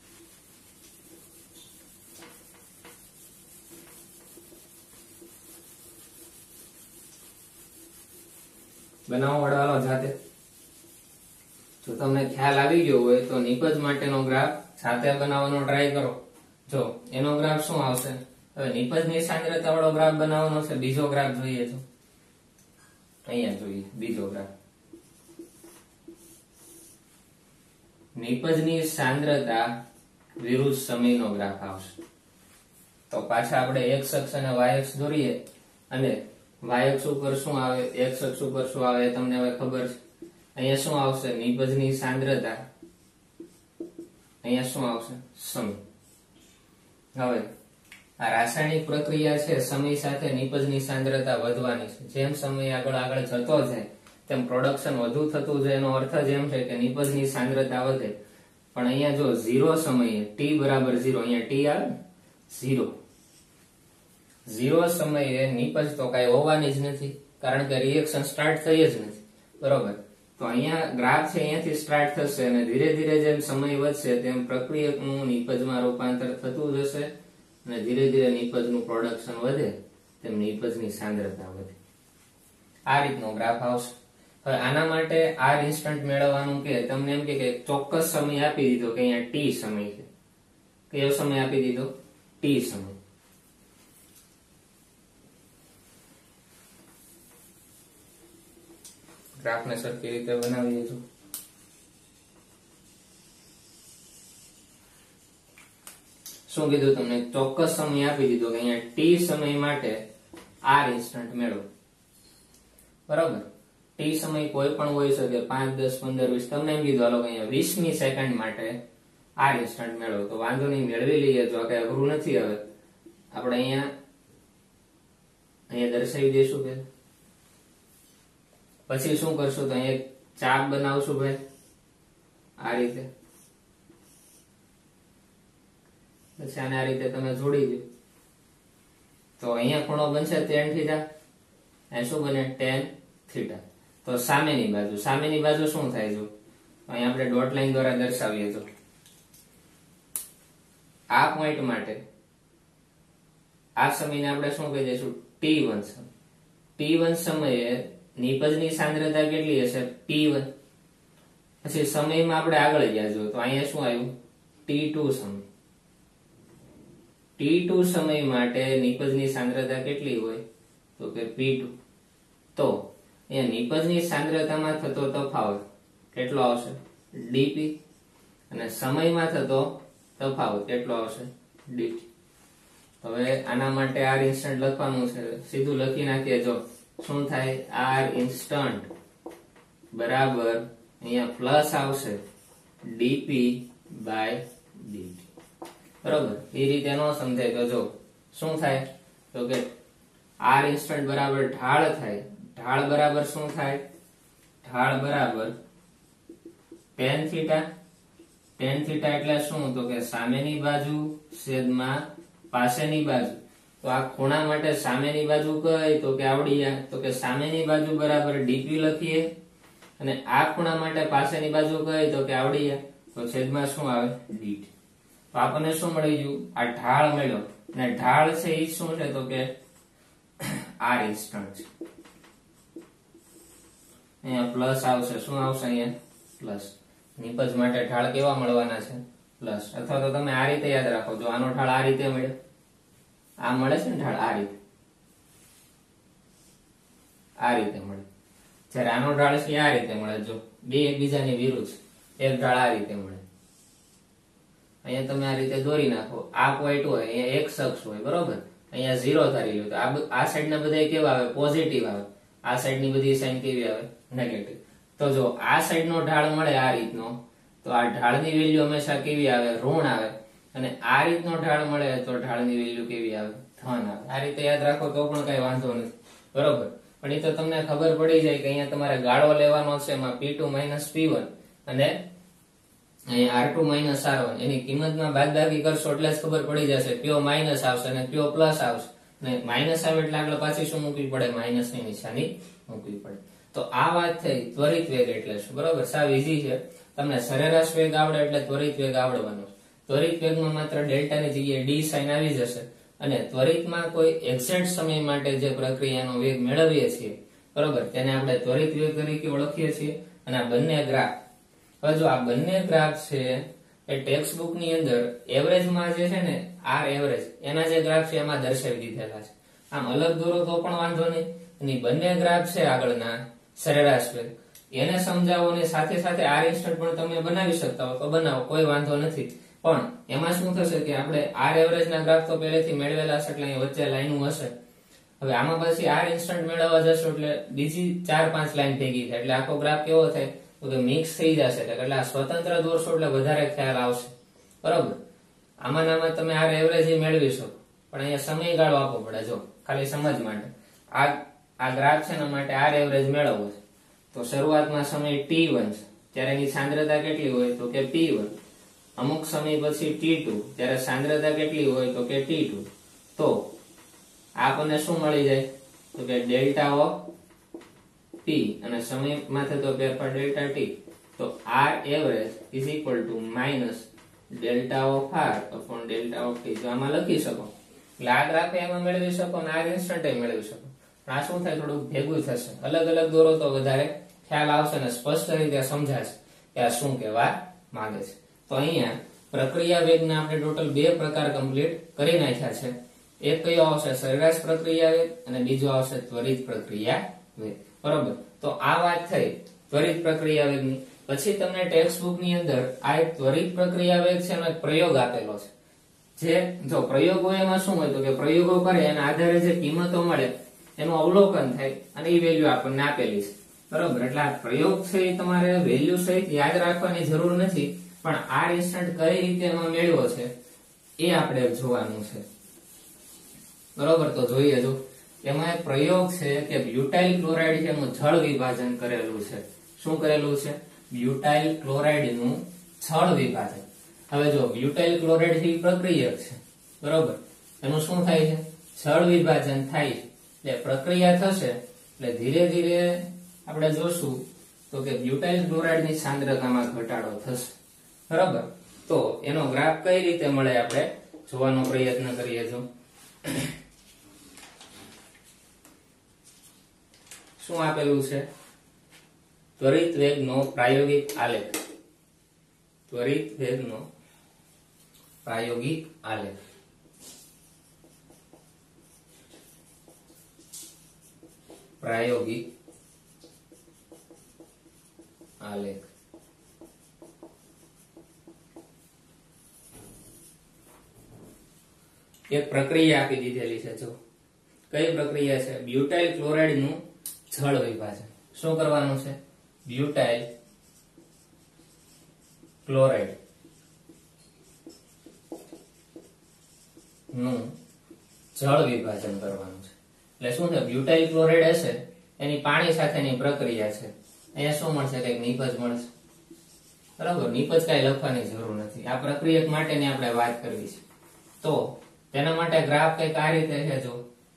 બનાવો વડવાલો જાતે. જો તમને ખ્યાલ આવી ગયો હોય તો નિપજ માટેનો ગ્રાફ જાતે બનાવવાનો ટ્રાય કરો. જો એનો ગ્રાફ શું આવશે, હવે નિપજની સાંદ્રતા વાળો ગ્રાફ બનાવવાનો છે. બીજો ગ્રાફ જોઈએ તો અહીંયા જોઈએ, બીજો ગ્રાફ નિપજની સાંદ્રતા વિરુદ્ધ સમયનો ગ્રાફ આવશે. તો પાછા આપણે x અક્ષ અને y અક્ષ દોરીએ અને y અક્ષ ઉપર શું આવે, x અક્ષ ઉપર શું આવે તમને હવે ખબર છે. અહીંયા શું આવશે, નિપજની સાંદ્રતા, અહીંયા શું આવશે, સમય. હવે આ રાસાયણિક પ્રક્રિયા છે, સમય સાથે નિપજની સાંદ્રતા વધવાની છે. જેમ સમય આગળ આગળ જતો જાય તેમ પ્રોડક્શન વધુ થતું જાય. એનો અર્થ જ એમ છે કે નિપજની સાંદ્રતા વધે. પણ અહીંયા જો 0 સમયે t બરાબર 0, અહીંયા t આવે 0 સમયે નિપજ તો કઈ હોવાની જ નથી, કારણ કે રિએક્શન સ્ટાર્ટ થઈ જ નથી, બરોબર. તો અહીંયા ગ્રાફ છે અહીંયાથી સ્ટાર્ટ થશે અને ધીરે ધીરે જેમ સમય વધશે તેમ પ્રક્રિયકનું નિપજમાં રૂપાંતર થતું જશે અને ધીરે ધીરે નિપજનું પ્રોડક્શન વધે તેમ નિપજની સાંદ્રતા વધે. આ રીતનો ગ્રાફ આવશે. હવે આના માટે r ઇન્સ્ટન્ટ મેળવવાનું કે તમને એમ કે ચોક્કસ સમય આપી દીધો કે અહીંયા t સમય છે. કયો સમય આપી દીધો, t સમય. ગ્રાફને સરખી રીતે બનાવી દેજો. શું કીધું તમને, ચોક્કસ સમય આપી દીધો કે અહીંયા t સમય માટે r ઇન્સ્ટન્ટ મેળવો, બરાબર. t સમય કોઈ પણ હોઈ શકે, 5, 10, 15, 20. તમને એમ કીધું હાલો અહીંયા 20મી સેકન્ડ માટે r ઇન્સ્ટન્ટ મેળવો. તો વાંધો નહીં, મેળવી લઈએ. તો કઈ અઘરું નથી. હવે આપણે અહીંયા દર્શાવી દઈશું કે પછી શું કરશું તો અહીંયા ચાપ બનાવશું ભાઈ આ રીતે. પછી આને આ રીતે તમે જોડી દો તો અહીંયા ખૂણો બનશે tan θ. અહીં શું બને, tan θ. તો સામેની બાજુ શું થાય, જો અહીંયા આપણે ડોટ લાઈન દ્વારા દર્શાવીએ તો આ પોઈન્ટ માટે આ સમયને આપણે શું કહી દઈશું, t1 સમય. t1 સમયે નિપજની સાંદ્રતા કેટલી હશે, t1. પછી સમયમાં આપણે આગળ ગયા જો તો અહીંયા શું આવ્યું, t2 સમય. t2 સમય માટે નિપજની સાંદ્રતા કેટલી હોય તો કે p2. તો અહીંયા નિપજની સાંદ્રતામાં થતો તફાવત કેટલો આવશે, dp. અને સમયમાં થતો તફાવત કેટલો આવશે, dt. હવે આના માટે r ઇન્સ્ટન્ટ લખવાનું છે, સીધું લખી નાખીએ. જો શું થાય, r ઇન્સ્ટન્ટ બરાબર અહીંયા પ્લસ આવશે dp/dt, બરોબર. એ રીતે ન સમજાય તો જો શું થાય તો કે r ઇન્સ્ટન્ટ બરાબર ઢાળ થાય. ઢાળ બરાબર શું થાય, ઢાળ બરાબર tan θ. tan θ એટલે શું તો કે સામેની બાજુ છેદમાં પાસેની બાજુ. તો આ ખૂણા માટે સામેની બાજુ કઈ તો કે આવડી જાય, તો કે સામેની બાજુ બરાબર dp લખીએ અને આ ખૂણા માટે પાસેની બાજુ કઈ તો કે આવડી જાય, તો છેદમાં શું આવે, dt. તો આપણને શું મળી ગયું, આ ઢાળ મળ્યો. અને ઢાળ છે એ શું છે તો કે r ઇન્સ્ટન્ટ છે. અહીંયા પ્લસ આવશે, શું આવશે અહીંયા પ્લસ. નિપજ માટે ઢાળ કેવા મળવાના છે, પ્લસ. અથવા તો તમે આ રીતે યાદ રાખો, જો આનો ઢાળ આ રીતે મળ્યો, આ મળે છે ને ઢાળ આ રીતે, આ રીતે મળે. જ્યારે આનો ઢાળ છે આ રીતે મળે. જો બે એકબીજાની વિરુદ્ધ, એક ઢાળ આ રીતે મળે. અહીંયા તમે આ રીતે દોરી નાખો. આ પોઈન્ટ હોય, અહીંયા એક અક્ષ હોય, બરોબર. અહીંયા 0 ધારી લો તો આ સાઈડ ના બધા કેવા આવે, પોઝિટિવ આવે. આ સાઈડ ની બધી સાઈન કેવી આવે, નેગેટિવ. તો જો આ સાઈડ નો ઢાળ મળે આ રીતનો તો આ ઢાળની વેલ્યુ હંમેશા કેવી આવે? ઋણ આવે. અને આ રીતનો ઢાળ મળે તો ઢાળની વેલ્યુ કેવી આવે? ધન આવે. આ રીતે યાદ રાખો તો પણ કઈ વાંધો નથી, બરોબર. પણ એ તો તમને ખબર પડી જાય કે અહીંયા તમારે ગાળો લેવાનો છે, એમાં P2 - P1 અને અહીંયા R2 - R1 એની કિંમતમાં બાદબાકી કરશો એટલે જ ખબર પડી જશે. કયો માઇનસ આવશે અને કયો પ્લસ આવશે. અને માઇનસ આવે એટલે આગળ પાછી શું મૂકવી પડે? માઇનસ ની નિશાની મૂકવી પડે. તો આ વાત થઈ ત્વરિત વેગ એટલે શું, બરોબર. સાવ ઈઝી છે. તમને સરેરાશ વેગ આવડે એટલે ત્વરિત વેગ આવડવાનો. ત્વરિત વેગમાં માત્ર ડેલ્ટા ની જગ્યાએ ડી સાઇન આવી જશે. અને ત્વરિતમાં કોઈ એક્ઝેક્ટ સમય માટે જે પ્રક્રિયાનો વેગ મેળવીએ છીએ, બરોબર, તેને આપણે ત્વરિત વેગ તરીકે ઓળખીએ છીએ. અને આ બંને ગ્રાફ, હવે જો આ બંને ગ્રાફ છે એ ટેક્સ્ટ બુક ની અંદર એવરેજમાં જે છે ને, આર એવરેજ એના જે ગ્રાફ છે એમાં દર્શાવી દીધેલા છે. આમ અલગ દોરો તો પણ વાંધો નહીં. અને બંને ગ્રાફ છે આગળના સરેરાશ વેગ, એને સમજાવો અને સાથે સાથે આર ઇન્સ્ટન્ટ પણ તમે બનાવી શકતા હો તો બનાવો, કોઈ વાંધો નથી. પણ એમાં શું થશે કે આપણે આર એવરેજ ના ગ્રાફ તો પહેલેથી મેળવેલા છે એટલે અહીં વચ્ચે લાઈનો હશે. હવે આમાં પછી આર ઇન્સ્ટન્ટ મેળવવા જશો એટલે બીજી 4-5 લાઈન ભેગી થાય એટલે આખો ગ્રાફ કેવો થાય તો મિક્સ થઈ જશે. એટલે આ સ્વતંત્ર દોરશો એટલે વધારે ખ્યાલ આવશે, બરોબર. આમાં તમે આર એવરેજ મેળવી શકો, પણ અહીંયા સમયગાળો આપવો પડે. જો ખાલી સમજ માટે આ ગ્રાફ છે એના માટે આર એવરેજ મેળવવો છે તો શરૂઆતમાં સમય t1 છે ત્યારે એની સાંદ્રતા કેટલી હોય તો કે p1. અમુક સમય પછી t2 ત્યારે સાંદ્રતા કેટલી હોય તો કે t2. તો આપણને શું મળી જાય તો કે ડેલ્ટા ઓફ p અને સમયમાં થતો ફેરફાર ડેલ્ટા t. તો r average is equal to minus delta of r upon delta of t. જો આમાં લખી શકો એટલે આ ગ્રાફ એમાં મેળવી શકો અને આ ઇન્સ્ટન્ટ મેળવી શકો. પણ આ શું થાય, થોડું ભેગું થશે. અલગ અલગ દોરો તો વધારે ખ્યાલ આવશે અને સ્પષ્ટ રીતે સમજાશે કે આ શું કહેવા માંગે છે. તો અહીંયા પ્રક્રિયા વેગના આપણે ટોટલ 2 પ્રકાર કમ્પ્લીટ કરી નાખ્યા છે. એક કયો આવશે? સરેરાશ પ્રક્રિયા વેગ અને બીજો આવશે ત્વરિત પ્રક્રિયા વેગ, બરોબર. તો આ વાત થઈ ત્વરિત પ્રક્રિયા વેગની. પછી તમને ટેક્સ્ટ બુક ની અંદર આ એક ત્વરિત પ્રક્રિયા વેગ છે એનો એક પ્રયોગ આપેલો છે. જે જો પ્રયોગો એમાં શું હોય તો કે પ્રયોગો કરે એના આધારે જે કિંમતો મળે એનું અવલોકન થાય અને એ વેલ્યુ આપણને આપેલી છે, બરોબર. એટલે આ પ્રયોગ છે એ તમારે વેલ્યુ સહિત યાદ રાખવાની જરૂર નથી, પણ આ ઇન્સ્ટન્ટ કઈ રીતે એમાં મેળવ્યો છે એ આપણે જોવાનું છે, બરોબર. તો જોઈએ. જો એમાં એક પ્રયોગ છે કે બ્યુટાઇલ ક્લોરાઇડ નું જળ વિભાજન કરેલું છે. શું કરેલું છે? બ્યુટાઇલ ક્લોરાઇડ નું જળ વિભાજન. હવે જો બ્યુટાઇલ ક્લોરાઇડ થી પ્રક્રિયક છે, બરોબર. એનું શું થાય છે? જળ વિભાજન થાય છે. એટલે પ્રક્રિયા થશે એટલે ધીરે ધીરે આપણે જોશું તો કે બ્યુટાઇલ ક્લોરાઇડ ની સાંદ્રતામાં ઘટાડો થશે, બરાબર. તો એનો ગ્રાફ કઈ રીતે મળે આપણે જોવાનો પ્રયત્ન કરીએ. જો શું આપેલું છે? ત્વરિત વેગનો પ્રાયોગિક આલેખ. ત્વરિત વેગનો પ્રાયોગિક આલેખ. પ્રાયોગિક આલેખ. એક પ્રક્રિયા આપી દીધેલી છે. જો કઈ પ્રક્રિયા છે? બ્યુટાઇલ ક્લોરાઇડ નું જળ વિભાજન. શું કરવાનું છે? બ્યુટાઇલ ક્લોરાઇડ નું જળ વિભાજન કરવાનું છે. એટલે શું છે? બ્યુટાઇલ ક્લોરાઇડ હશે એની પાણી સાથેની પ્રક્રિયા છે. અહીંયા શું મળશે? કઈક નિપજ મળશે, બરાબર. નિપજ કઈ લખવાની જરૂર નથી. આ પ્રક્રિયક માટેની આપણે વાત કરવી છે. તો તેના માટે ગ્રાફ કઈક આ રીતે છે. જો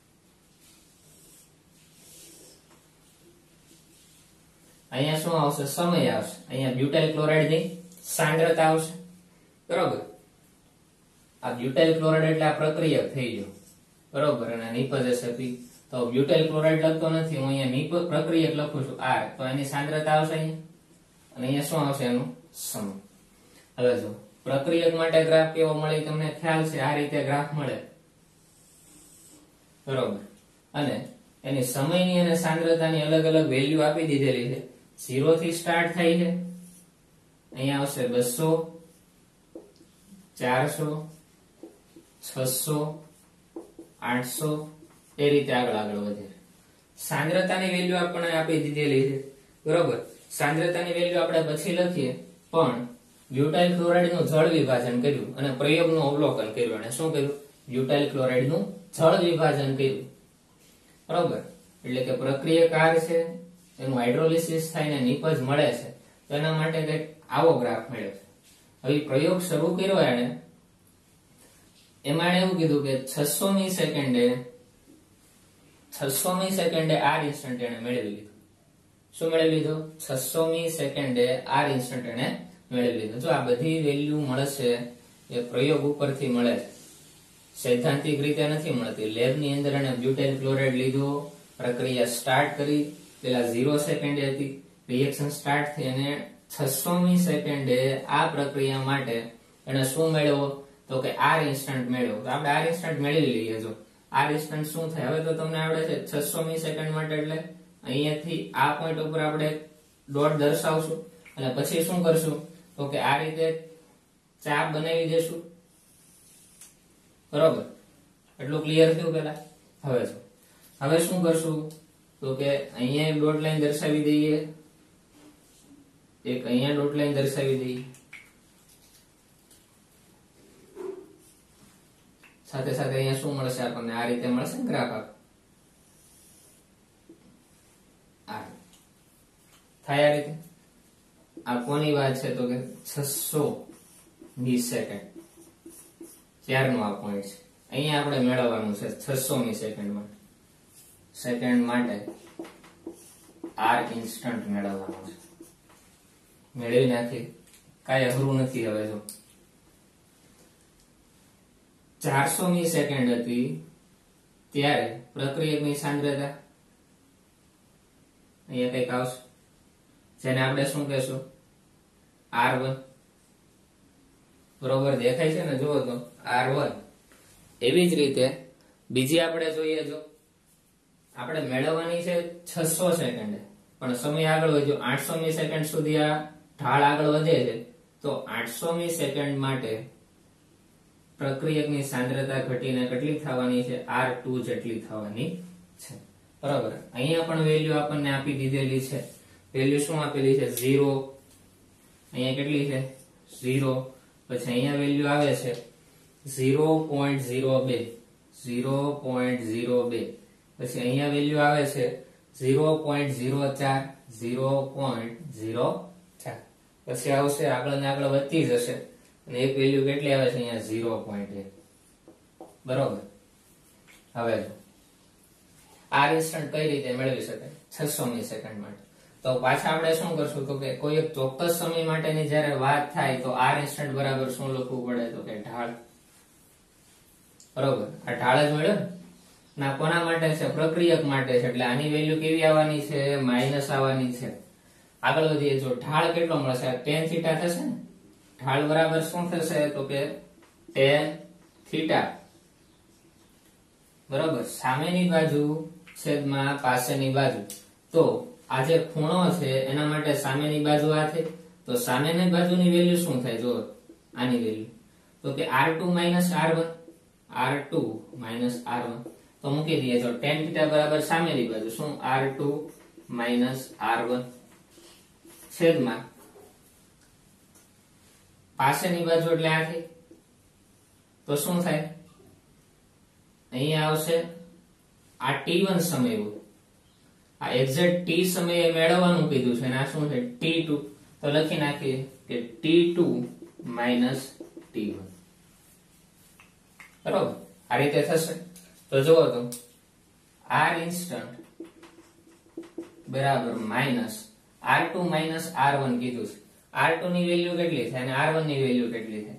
અહીંયા શું આવશે? સમય આવશે. અહીંયા બ્યુટાઇલ ક્લોરાઇડ ની સાંદ્રતા આવશે, બરોબર. આ બ્યુટાઇલ ક્લોરાઇડ એટલે આ પ્રક્રિયક થઈ ગયો, બરોબર. અને નિપજ હશે P. તો બ્યુટાઇલ ક્લોરાઇડ લખતો નથી હું, અહીંયા નિપજ પ્રક્રિયક લખું છું R. તો એની સાંદ્રતા આવશે અહીંયા, અને અહીંયા શું આવશે? એનું સમય. હવે જો પ્રક્રિયક માટે ગ્રાફ કેવો મળે તમને ખ્યાલ છે. આ રીતે ગ્રાફ મળે, બરોબર. અને એની સમયની અને સાંદ્રતાની અલગ અલગ વેલ્યુ આપી દીધેલી છે. 0 થી સ્ટાર્ટ થાય છે. અહીંયા આવશે 200, 400, 600, 800 એ રીતે આગળ વધે. સાંદ્રતાની વેલ્યુ આપણને આપી દીધેલી છે, બરોબર. સાંદ્રતાની વેલ્યુ આપણે પછી લખીએ, પણ બ્યુટાઇલ ક્લોરાઇડનું જળ વિભાજન કર્યું અને પ્રયોગનું અવલોકન કર્યું અને શું કર્યું? બ્યુટાઇલ ક્લોરાઇડનું જળ વિભાજન કર્યું. બરોબર, એટલે કે પ્રક્રિયકાર છે એનું હાઇડ્રોલિસિસ થાય ને નિપજ મળે છે, તો એના માટે કંઈક આવો ગ્રાફ મળ્યો છે. હવે પ્રયોગ શરૂ કર્યો એને, એમાં એવું કીધું કે 600મી સેકન્ડે આર ઇન્સ્ટન્ટ એને મેળવી લીધું. શું મેળવી લીધું? 600મી સેકન્ડે આર ઇન્સ્ટન્ટ એને મેળવી લીધું. જો આ બધી વેલ્યુ મળશે એ પ્રયોગ ઉપરથી મળે છે, સૈદ્ધાંતિક રીતે નથી મળતી. લેબની અંદર એને બ્યુટાઇલ ક્લોરાઇડ લીધો, પ્રક્રિયા સ્ટાર્ટ કરી, પેલા 0 સેકન્ડે હતી, રિએક્શન સ્ટાર્ટ થઈ અને 600મી સેકન્ડે આ પ્રક્રિયા માટે એને શું મેળવ્યો? તો કે આર ઇન્સ્ટન્ટ મેળવ્યો. તો આપણે આર ઇન્સ્ટન્ટ મેળવી લઈએ. જો આર ઇન્સ્ટન્ટ શું થાય હવે તો તમને આવડે છે. 600મી સેકન્ડ માટે એટલે અહીંયાથી આ પોઈન્ટ ઉપર આપણે ડોટ દર્શાવશું અને પછી શું કરશું? તો કે આ રીતે ચાપ બનાવી દેશું. બરોબર, એટલું ક્લિયર થયું પેલા? હવે શું કરશું? તો કે અહીંયા એક ડોટ લાઈન દર્શાવી દઈએ, એક અહીંયા ડોટ લાઈન દર્શાવી દઈએ, સાથે સાથે અહીંયા શું મળશે આપણને? આ રીતે મળશે ને ગ્રાફ. આ થાય આ રીતે. આ કોની વાત છે? તો કે 600મી સેકન્ડ, ત્યારનો આ પોઈન્ટ છે. અહીંયા આપણે મેળવવાનું છે 600મી સેકન્ડ માટે આર ઇન્સ્ટન્ટ મેળવવાનું છે. મેળવી નાખી, કાંઈ અઘરું નથી. હવે જો 400મી સેકન્ડ હતી ત્યારે પ્રક્રિયકની સાંદ્રતા અહીંયા કઈક આવશે, જેને આપણે શું કહેશું? R1. બરોબર દેખાય છે ને? જુઓ તો R1. એવી જ રીતે બીજી આપણે જોઈએ, જો આપણે મેળવવાની છે 600 સેકન્ડે, પણ સમય આગળ વધ્યો 800મી સેકન્ડ સુધી આ ઢાળ આગળ વધે છે, તો 800મી સેકન્ડ માટે પ્રક્રિયકની સાંદ્રતા ઘટીને કેટલી થવાની છે? R2 જેટલી થવાની છે. બરાબર, અહીંયા પણ વેલ્યુ આપણને આપી દીધેલી છે. વેલ્યુ શું આપેલી છે? 0. અહીંયા કેટલી છે? 0. પછી અહીંયા વેલ્યુ આવે છે 0.02. 0.02. પછી અહીંયા વેલ્યુ આવે છે 0.04. 0.04. પછી આવશે આગળ ને આગળ વધતી જશે અને એક વેલ્યુ કેટલી આવે છે? અહીંયા 0.1. બરોબર. હવે આર ઇન્સ્ટન્ટ કઈ રીતે મેળવી શકાય? 600મી સેકન્ડ માટે. તો પાછા આપણે શું કરશું? તો કે કોઈ એક ચોક્કસ સમય માટેની જ્યારે વાત થાય તો આર ઇન્સ્ટન્ટ બરાબર શું લખવું પડે? તો કે ઢાળ. બરોબર, આ ઢાળ જ મળ્યો ના? કોના માટે છે? પ્રક્રિયક માટે છે. એટલે આની વેલ્યુ કેવી આવવાની છે? માઇનસ આવવાની છે. આગળ વધીએ. જો ઢાળ કેટલો મળશે? tan θ થશે ને? ઢાળ બરાબર શું થશે? તો કે tan θ. બરોબર, સામેની બાજુ છેદમાં પાસેની બાજુ. તો આ જે ખૂણો છે એના માટે સામેની બાજુ આ છે, તો સામેની બાજુની વેલ્યુ શું થાય? જો આની વેલ્યુ તો કે R2 - R1. R2 - R1 તો મૂકી દઈએ. જો tan θ બરાબર સામેની બાજુ શું? R2 - R1 છેદમાં પાસેની બાજુ એટલે આ થઈ, તો શું થાય? અહીંયા આવશે આ T1 સમય, આ એક્ઝેક્ટ T સમયે મેળવવાનું કીધું છે, અને આ શું છે? T2. તો લખી નાખીએ કે T2 - T1. બરોબર, આ રીતે થશે. તો જુઓ તો R ઇન્સ્ટન્ટ બરાબર માઇનસ R2 - R1 કીધું છે. R2 ની વેલ્યુ કેટલી થાય અને R1 ની વેલ્યુ કેટલી થાય?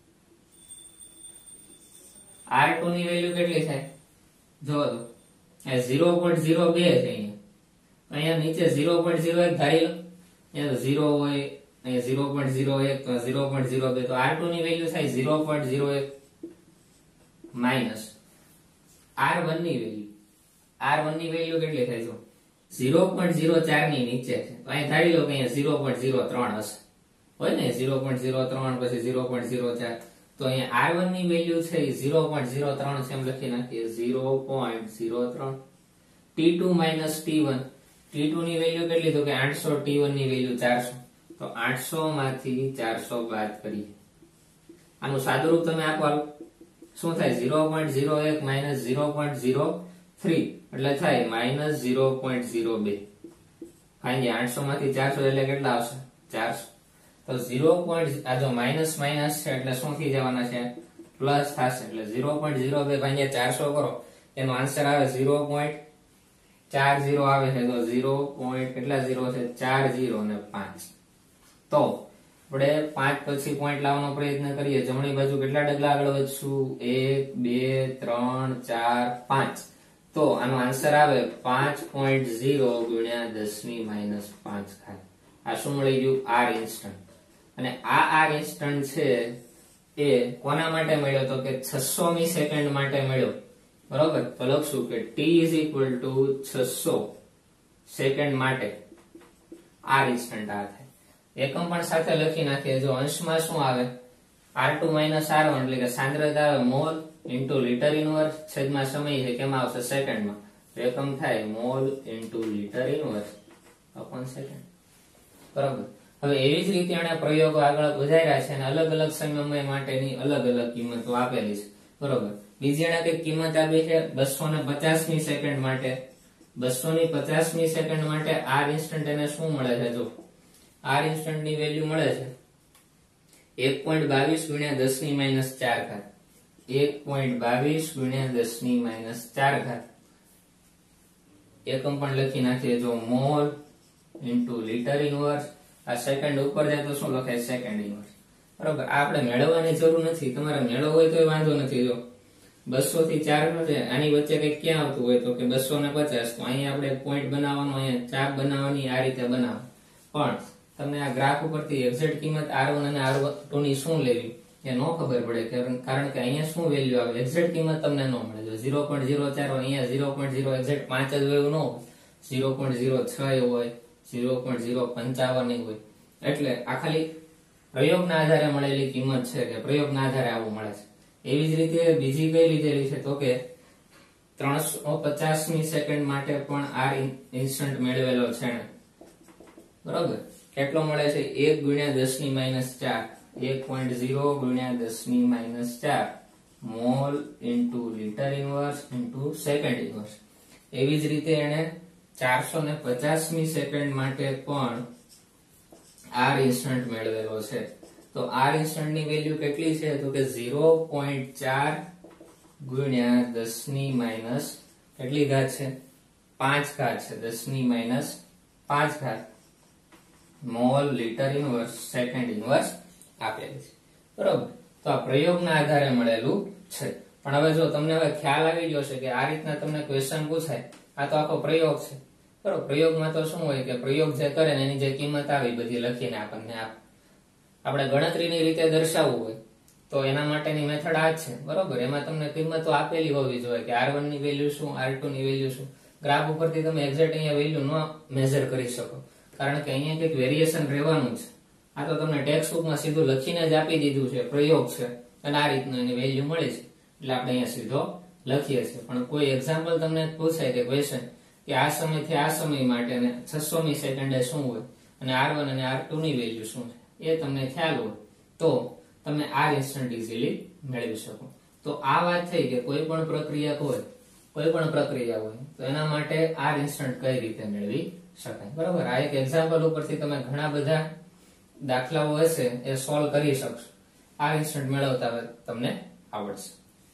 R2 ની વેલ્યુ કેટલી થાય? જુઓ તો 0.02 છે. અહીંયા નીચે 0.01 ધારી લો. અહીંયા 0 હોય, અહીંયા 0.01, તો 0.02. તો R2 ની વેલ્યુ થાય 0.01 માઇનસ R1 ની વેલ્યુ. R1 ની વેલ્યુ કેટલી થાય? જો 0.04 ની નીચે છે, તો અહીં ધારી લો કે અહીંયા 0.03 હશે. હોય ને 0.03 પછી 0.04. તો અહીંયા R1 ની વેલ્યુ છે 0.03 છે, એમ લખી નાખીએ 0.03. T2 - T1. T2 ની વેલ્યુ કેટલી? તો કે 800. T1 ની વેલ્યુ 400. તો 800 માંથી 400 બાદ કરીએ, આનું સાદુરૂપ તમે આપો, શું થાય 0.01 માઇનસ 0.03 એટલે થાય માઇનસ 0.02. ફાઈન 800 માંથી 400 એટલે કેટલા આવશે 400. તો 0. આ જો માઇનસ માઇનસ છે એટલે શું થઈ જવાના છે પ્લસ થશે, એટલે 0.02 ભાગ્યા 400 કરો એનો આન્સર આવે 0.40 આવે છે. તો 0. કેટલા 0 છે 40 અને 5. તો આપણે 5 પછી પોઈન્ટ લાવવાનો પ્રયત્ન કરીએ, જમણી બાજુ કેટલા ડગલા આગળ વધશું 1 2 3 4 5. તો આનો આન્સર આવે 5.0 ગુણ્યા 10 - 5. આ શું મળી ગયું r ઇન્સ્ટન્ટ. અને આ r ઇન્સ્ટન્ટ છે એ કોના માટે મળ્યો તો કે 600મી સેકન્ડ માટે મળ્યો, બરોબર. તો લખશું કે t = 600 સેકન્ડ માટે r ઇન્સ્ટન્ટ આ થાય. એકમ પણ સાથે લખી નાખીએ, જો અંશમાં શું આવે r2 - r1 એટલે કે સાંદ્રતા આવે મોલ ઇન્ટુ લિટર ઇનવર્સ છેદમાં સમય છે કેમાં આવશે સેકન્ડમાં, તો એકમ થાય mole into litre inverse upon second, બરાબર. હવે એવી જ રીતે આના પ્રયોગો આગળ વધાર્યા છે અને અલગ અલગ સમય માટેની અલગ અલગ કિંમતો આપેલી છે, બરોબર. બીજી એના કઈ કિંમત આપી છે 250મી સેકન્ડ માટે. 250મી સેકન્ડ માટે r ઇન્સ્ટન્ટ એને શું મળે છે, જો r ઇન્સ્ટન્ટ ની વેલ્યુ મળે છે 1.22 ગુણ્યા 10 - 4. 1.22 ગુણ્યા 10 - 4. એકમ પણ લખી નાખીએ, જો મોલ ઇન્ટુ લિટર ઇનવર્સ. આ સેકન્ડ ઉપર જાય તો શું લખાય સેકન્ડ ઇનવર્સ, બરોબર. આ આપણે મેળવવાની જરૂર નથી, તમારે મેળવવો હોય તો વાંધો નથી. જો 200 થી 4 છે, આની વચ્ચે કઈ ક્યાં આવતું હોય તો કે 250, તો અહીંયા આપણે પોઈન્ટ બનાવવાનો, અહીંયા ચાપ બનાવવાની, આ રીતે બનાવો. પણ તમને આ ગ્રાફ ઉપરથી એક્ઝેક્ટ કિંમત r1 અને r2 ની શું લેવી એ ન ખબર પડે, કારણ કે અહીંયા શું વેલ્યુ આવે એક્ઝેક્ટ કિંમત તમને ન મળે. જો 0.04 અહીંયા 0.0 એક્ઝેક્ટ 5 જ હોય એવું ન હોય, 0.06 હોય, 0.055 હોય. એટલે આ ખાલી પ્રયોગના આધારે મળેલી કિંમત છે કે પ્રયોગના આધારે આવું મળે છે. એવી જ રીતે બીજી કઈ લીધેલી છે તો કે 350મી સેકન્ડ માટે પણ r ઇન્સ્ટન્ટ મેળવેલો છે, બરોબર. કેટલો મળે છે 1 ગુણ્યા 10 - 4. 1.0 ગુણ્યા 10 - 4 mole into litre inverse into second inverse. એવી જ રીતે એને 450મી સેકન્ડ માટે પણ r ઇન્સ્ટન્ટ મેળવેલો છે. તો r ઇન્સ્ટન્ટ ની વેલ્યુ કેટલી છે તો કે 0.4 ગુણ્યા 10 - કેટલી ઘાત છે 5 ઘાત છે, 10 - 5 mole litre inverse second inverse આપેલી છે, બરોબર. તો આ પ્રયોગના આધારે મળેલું છે. પણ હવે જો તમને હવે ખ્યાલ આવી ગયો છે કે આ રીતના તમને ક્વેશ્ચન પૂછાય, આ તો આખો પ્રયોગ છે, બરોબર. પ્રયોગમાં તો શું હોય કે પ્રયોગ જે કરે ને એની જે કિંમત આવી બધી લખીને આપણને આપણે ગણતરીની રીતે દર્શાવવું હોય તો એના માટેની મેથડ આ જ છે, બરોબર. એમાં તમને કિંમતો આપેલી હોવી જોઈએ કે r1 ની વેલ્યુ શું, r2 ની વેલ્યુ શું. ગ્રાફ ઉપરથી તમે એક્ઝેક્ટ અહીંયા વેલ્યુ ન મેઝર કરી શકો, કારણ કે અહીંયા કંઈક વેરિએશન રહેવાનું છે. આ તો તમને ટેક્સ્ટ બુકમાં સીધું લખીને જ આપી દીધું છે, પ્રયોગ છે અને આ રીતનું એની વેલ્યુ મળી છે એટલે આપણે અહીંયા સીધો લખીએ છીએ. પણ કોઈ એક્ઝામ્પલ તમને પૂછાય કે ક્વેશ્ચન કે આ સમયથી આ સમય માટે 600મી સેકન્ડે શું હોય અને r1 અને r2 ની વેલ્યુ શું છે એ તમને ખ્યાલ હોય તો તમે r ઇન્સ્ટન્ટ ઇઝીલી મેળવી શકો. તો આ વાત થઈ કે કોઈ પણ પ્રક્રિયા હોય તો એના માટે r ઇન્સ્ટન્ટ કઈ રીતે મેળવી શકાય, બરોબર. આ એક એક્ઝામ્પલ ઉપરથી તમે ઘણા બધા દાખલાઓ હશે એ સોલ્વ કરી શકશો, r ઇન્સ્ટન્ટ મેળવતા તમને આવડશે.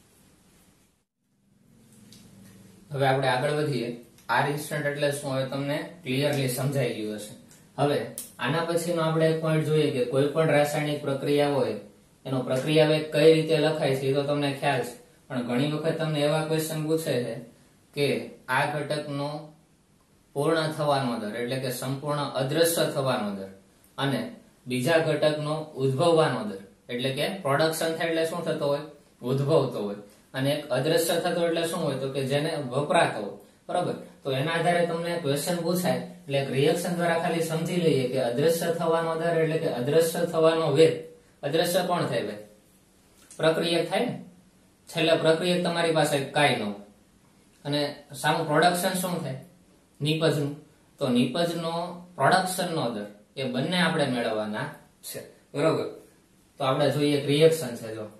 હવે આપણે આગળ વધીએ. r ઇન્સ્ટન્ટ એટલે શું હવે તમને ક્લિયરલી સમજાઈ ગયું હશે. હવે આના પછીનો આપણે એક પોઈન્ટ જોઈએ કે કોઈ પણ રાસાયણિક પ્રક્રિયા હોય એનો પ્રક્રિયા વેગ કઈ રીતે લખાય છે એ તો તમને ખ્યાલ છે, પણ ઘણી વખત તમને એવા ક્વેશ્ચન પૂછે છે કે આ ઘટકનો પૂર્ણ થવાનો દર એટલે કે સંપૂર્ણ અદ્રશ્ય થવાનો દર અને બીજા ઘટકનો ઉદ્ભવવાનો દર એટલે કે પ્રોડક્શન થાય એટલે શું થતો હોય ઉદ્ભવતો હોય, અને એક અદ્રશ્ય થતો એટલે શું હોય તો કે જેને વપરાતો હોય, બરોબર. તો એના આધારે તમને ક્વેશ્ચન પૂછાય એટલે રિએક્શન દ્વારા ખાલી સમજી લઈએ કે અદ્રશ્ય થવાનો દર એટલે કે અદ્રશ્ય થવાનો વેગ. અદ્રશ્ય કોણ થાય ભાઈ? પ્રક્રિયક થાય ને. છેલ્લે પ્રક્રિયક તમારી પાસે કાંઈ ન હોય અને સામું પ્રોડક્શન શું થાય નિપજનું. તો નિપજનો પ્રોડક્શનનો દર એ બંને આપણે મેળવવાના છે, બરોબર. તો આપણે જોઈએ રિએક્શન છે, જો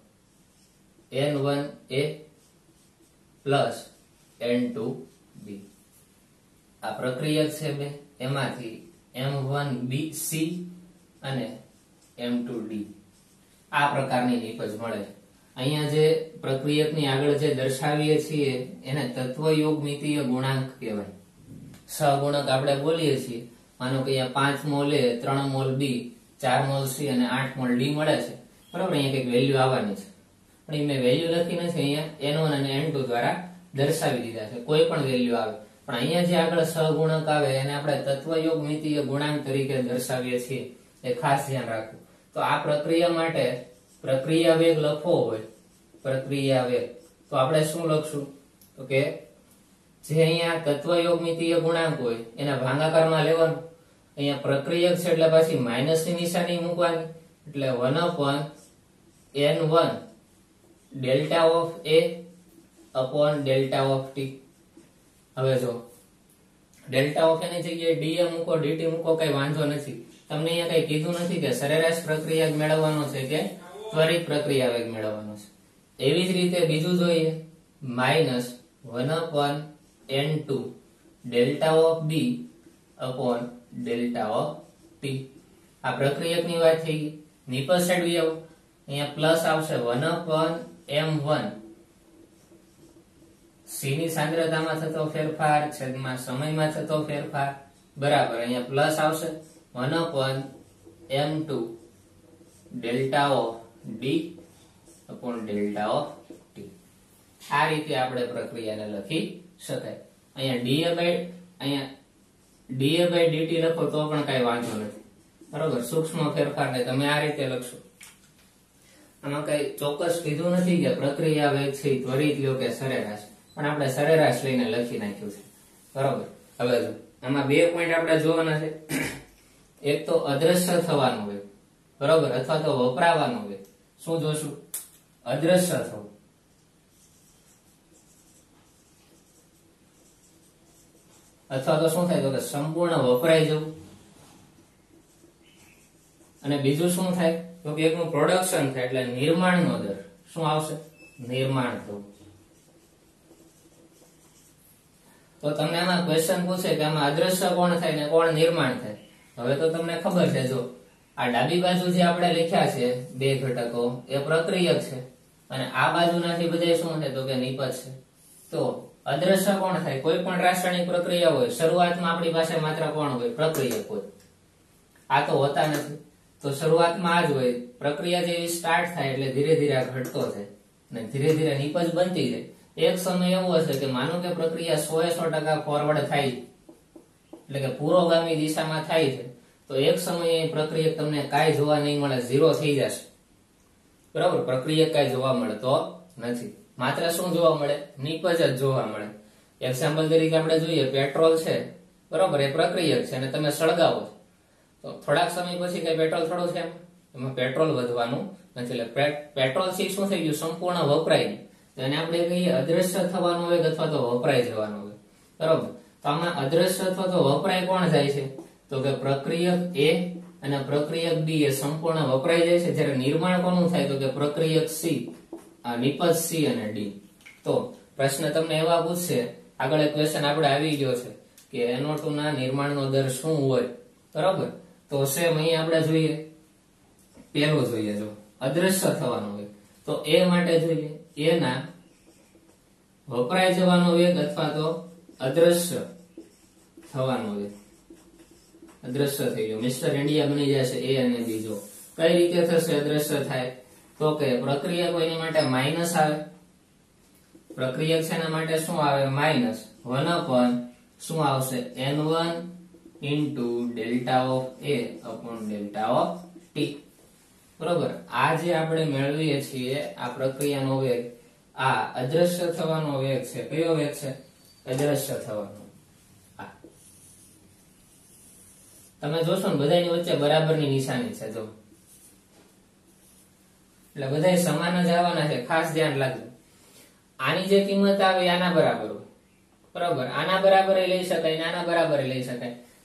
N1A પ્લસ N2B આ પ્રક્રિયક છે બે, એમાંથી M1BC અને M2D આ પ્રકારની નીપજ મળે. અહીંયા જે પ્રક્રિયકની આગળ જે દર્શાવીએ છીએ એને તત્વયોગમિતીય ગુણાંક કહેવાય. સહગુણક આપણે બોલીએ છીએ, માનો કે અહીંયા 5 mole A, 3 mole B, 4 mole C અને 8 મોલ D મળે છે, બરાબર. અહીંયા કઈક વેલ્યુ આવવાની છે, પણ મેં વેલ્યુ લખી નથી, અહીંયા N1 અને N2 દ્વારા દર્શાવી દીધા છે, કોઈ પણ વેલ્યુ આવે. પણ અહીંયા જે આગળ સહગુણક આવે એને આપણે તત્વયોગમિતીય ગુણાંક તરીકે દર્શાવીએ છીએ, એ ખાસ ધ્યાન રાખવું. તો આ પ્રક્રિયા માટે પ્રક્રિયા વેગ લખવો હોય, પ્રક્રિયા વેગ, તો આપણે શું લખશું? તો કે જે અહીંયા તત્વયોગમિતીય ગુણાંક હોય એના ભાગાકારમાં લેવાનું. અહીંયા પ્રક્રિયક છે એટલે પાછી માઇનસ ની નિશાની મૂકવાની, એટલે 1/N1 delta of A upon delta of T. હવે જો ડેલ્ટા ઓફ એની જગ્યાએ dA મૂકો, dt મૂકો, કઈ વાંધો નથી. તમને અહીંયા કઈ કીધું નથી કે સરેરાશ પ્રક્રિયા મેળવવાનો છે કે ત્વરિત પ્રક્રિયા વેગ મેળવવાનો છે. એવી જ રીતે બીજું જોઈએ, -1/N2 delta of B upon delta of T. આ પ્રક્રિયકની વાત થઈ ગઈ. નીપજ સાઈડ બી આવો, અહીંયા પ્લસ આવશે 1/M1 C ની સાંદ્રતામાં થતો ફેરફાર છેદમાં સમયમાં થતો ફેરફાર, બરાબર. અહીંયા પ્લસ આવશે 1/M2 delta of D upon delta of T. આ રીતે આપણે પ્રક્રિયાને લખી શકાય. અહીંયા dA by dt લખો તો પણ કઈ વાંધો નથી, બરોબર. સૂક્ષ્મ ફેરફારને તમે આ રીતે લખશો. આમાં કઈ ચોક્કસ કીધું નથી કે પ્રક્રિયા વેગ છે ત્વરિત લ્યો કે સરેરાશ, પણ આપણે સરેરાશ લઈને લખી નાખ્યું છે, બરોબર. હવે જો આમાં 2 પોઈન્ટ આપણે જોવાના છે. એક તો અદ્રશ્ય થવાનો વેગ, બરોબર, અથવા તો વપરાવાનો વેગ. શું જોશું? અદ્રશ્ય થવું. અથવા તો શું થાય તો કે સંપૂર્ણ વપરાઈ જવું. અને બીજું શું થાય તો કે એકનું પ્રોડક્શન થાય એટલે નિર્માણનો દર શું આવશે? નિર્માણ થવું. તો તમને આમાં ક્વેશ્ચન પૂછે કે આમાં અદ્રશ્ય કોણ થાય ને કોણ નિર્માણ થાય. હવે તો તમને ખબર છે, જો આ ડાબી બાજુ જે આપણે લખ્યા છે બે ઘટકો એ પ્રક્રિયક છે, અને આ બાજુનાથી બધા શું છે તો કે નીપજ છે. તો અદ્રશ્ય કોણ થાય? કોઈ પણ રાસાયણિક પ્રક્રિયા હોય શરૂઆતમાં આપણી પાસે માત્ર કોણ હોય? પ્રક્રિયક હોય. આ તો હોતા નથી. તો શરૂઆતમાં આ જ હોય. પ્રક્રિયા જેવી સ્ટાર્ટ થાય એટલે ધીરે ધીરે આ ઘટતો જાય અને ધીરે ધીરે નીપજ બનતી જાય. એક સમય એવો હશે કે માનો કે પ્રક્રિયા 100% ફોરવર્ડ થાય, એટલે કે પુરોગામી દિશામાં થાય છે, તો એક સમયે પ્રક્રિયક તમને કાંઈ જોવા નહીં મળે, 0 થઈ જશે, બરાબર. પ્રક્રિયક કાંઈ જોવા મળતો નથી, માત્ર શું જોવા મળે? નીપજ જ જોવા મળે. એક્ઝામ્પલ તરીકે આપણે જોઈએ, પેટ્રોલ છે, બરાબર, એ પ્રક્રિયક છે અને તમે સળગાવો તો થોડાક સમય પછી કઈ પેટ્રોલ થોડું છે, એમાં પેટ્રોલ વધવાનું નથી. એટલે પેટ્રોલ થી શું થઈ ગયું? સંપૂર્ણ વપરાય. એને આપણે કહીએ અદ્રશ્ય થવાનો વેગ અથવા તો વપરાય જવાનો વેગ, બરાબર. તો આમાં અદ્રશ્ય અથવા તો વપરાય કોણ જાય છે? તો કે પ્રક્રિયક A અને પ્રક્રિયક B એ સંપૂર્ણ વપરાય જાય છે. જ્યારે નિર્માણ કોનું થાય? તો કે પ્રક્રિયક C, આ નીપજ C અને D. તો પ્રશ્ન તમને એવા પૂછશે, આગળ એક ક્વેશ્ચન આપણે આવી ગયો છે કે NO2 ના નિર્માણનો દર શું હોય, બરાબર. તો સેમ અહીં આપણે જોઈએ, પહેલું જોઈએ, જો અદ્રશ્ય થવાનો વેગ, તો A માટે જોઈએ, A ના વપરાય જવાનો વેગ અથવા તો અદ્રશ્ય થવાનો વેગ. અદ્રશ્ય થઈ ગયો, મિસ્ટર ઇન્ડિયા બની જશે A અને B. જો કઈ રીતે થશે અદ્રશ્ય થાય? તો કે પ્રક્રિયક એની માટે માઇનસ આવે. પ્રક્રિયક છે એના માટે શું આવે? માઇનસ 1 શું આવશે? N1 into delta of A upon delta of T. બરોબર. આ જે આપણે મેળવીએ છીએ આ પ્રક્રિયાનો વેગ, આ અદ્રશ્ય થવાનો વેગ છે. કયો વેગ છે? અદ્રશ્ય થવાનો. તમે જોશો ને બધાની વચ્ચે બરાબરની નિશાની છે, જો એટલે બધા સમાન જ આવવાના છે, ખાસ ધ્યાન રાખજો. આની જે કિંમત આવે આના બરાબર હોય, બરાબર. આના બરાબર લઈ શકાય, આના બરાબર લઈ શકાય.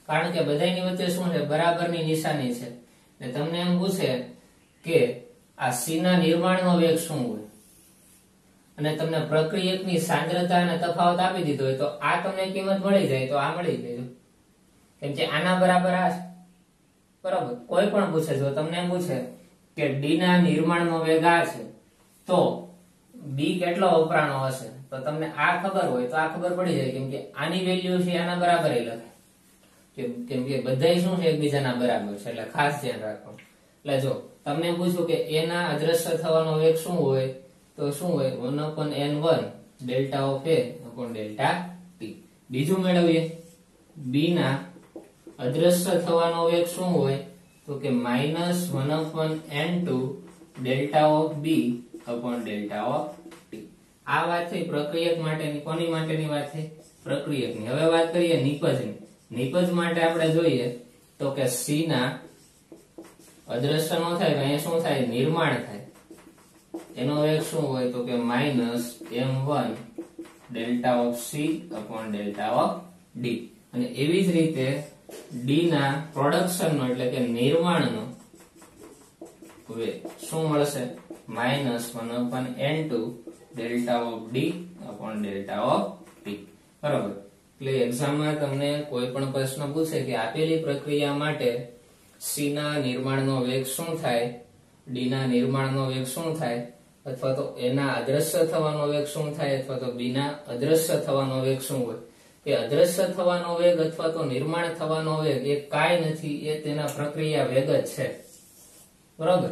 કારણ કે બધાની વચ્ચે શું છે, બરાબરની નિશાની છે. ને તમને એમ પૂછે કે આ C ના નિર્માણનો વેગ શું હોય અને તમને પ્રક્રિયકની સાંદ્રતા અને તફાવત આપી દીધો હોય તો આ તમને કિંમત મળી જાય તો આ મળી જાય, કેમ કે આના બરાબર આ છે. બરાબર. કોઈ પણ પૂછે, જો તમને એમ પૂછે કે D ના નિર્માણનો વેગ આ છે તો B કેટલો વપરાણો હશે, તો તમને આ ખબર હોય તો આ ખબર પડી જાય, કેમ કે આની વેલ્યુ છે આના બરાબર લખાય, કેમ કે બધા શું છે એકબીજાના બરાબર છે, એટલે ખાસ ધ્યાન રાખવાનું. એટલે જો તમને એમ પૂછ્યું કે A ના અદ્રશ્ય થવાનો વેગ શું હોય, તો શું હોય 1/n1 delta of A upon delta T. બીજું મેળવીએ, B ના અદ્રશ્ય થવાનો વેગ શું હોય, તો કે -1/n2 delta of B upon delta of T. આ વાત થઈ પ્રક્રિયક માટેની. કોની માટેની વાત થઈ? પ્રક્રિયકની. હવે વાત કરીએ નિપજની. નિપજ માટે આપણે જોઈએ તો કે C ના અદ્રશ્ય નો થાય, અહીંયા શું થાય, નિર્માણ થાય. એનો વેગ શું હોય, તો કે -m1 delta of C upon delta of D. અને એવી જ રીતે D ના પ્રોડક્શન નો એટલે કે નિર્માણનો વેગ શું મળશે, -1/n2 delta of D upon delta of T. બરાબર. એટલે એક્ઝામમાં તમને કોઈ પણ પ્રશ્ન પૂછે કે આપેલી પ્રક્રિયા માટે C ના નિર્માણનો વેગ શું થાય, D ના નિર્માણનો વેગ શું થાય, અથવા તો એના અદ્રશ્ય થવાનો વેગ શું થાય, અથવા તો B ના અદ્રશ્ય થવાનો વેગ શું હોય. એ અદ્રશ્ય થવાનો વેગ અથવા તો નિર્માણ થવાનો વેગ એ કાંઈ નથી, એ તેના પ્રક્રિયા વેગ જ છે. બરાબર.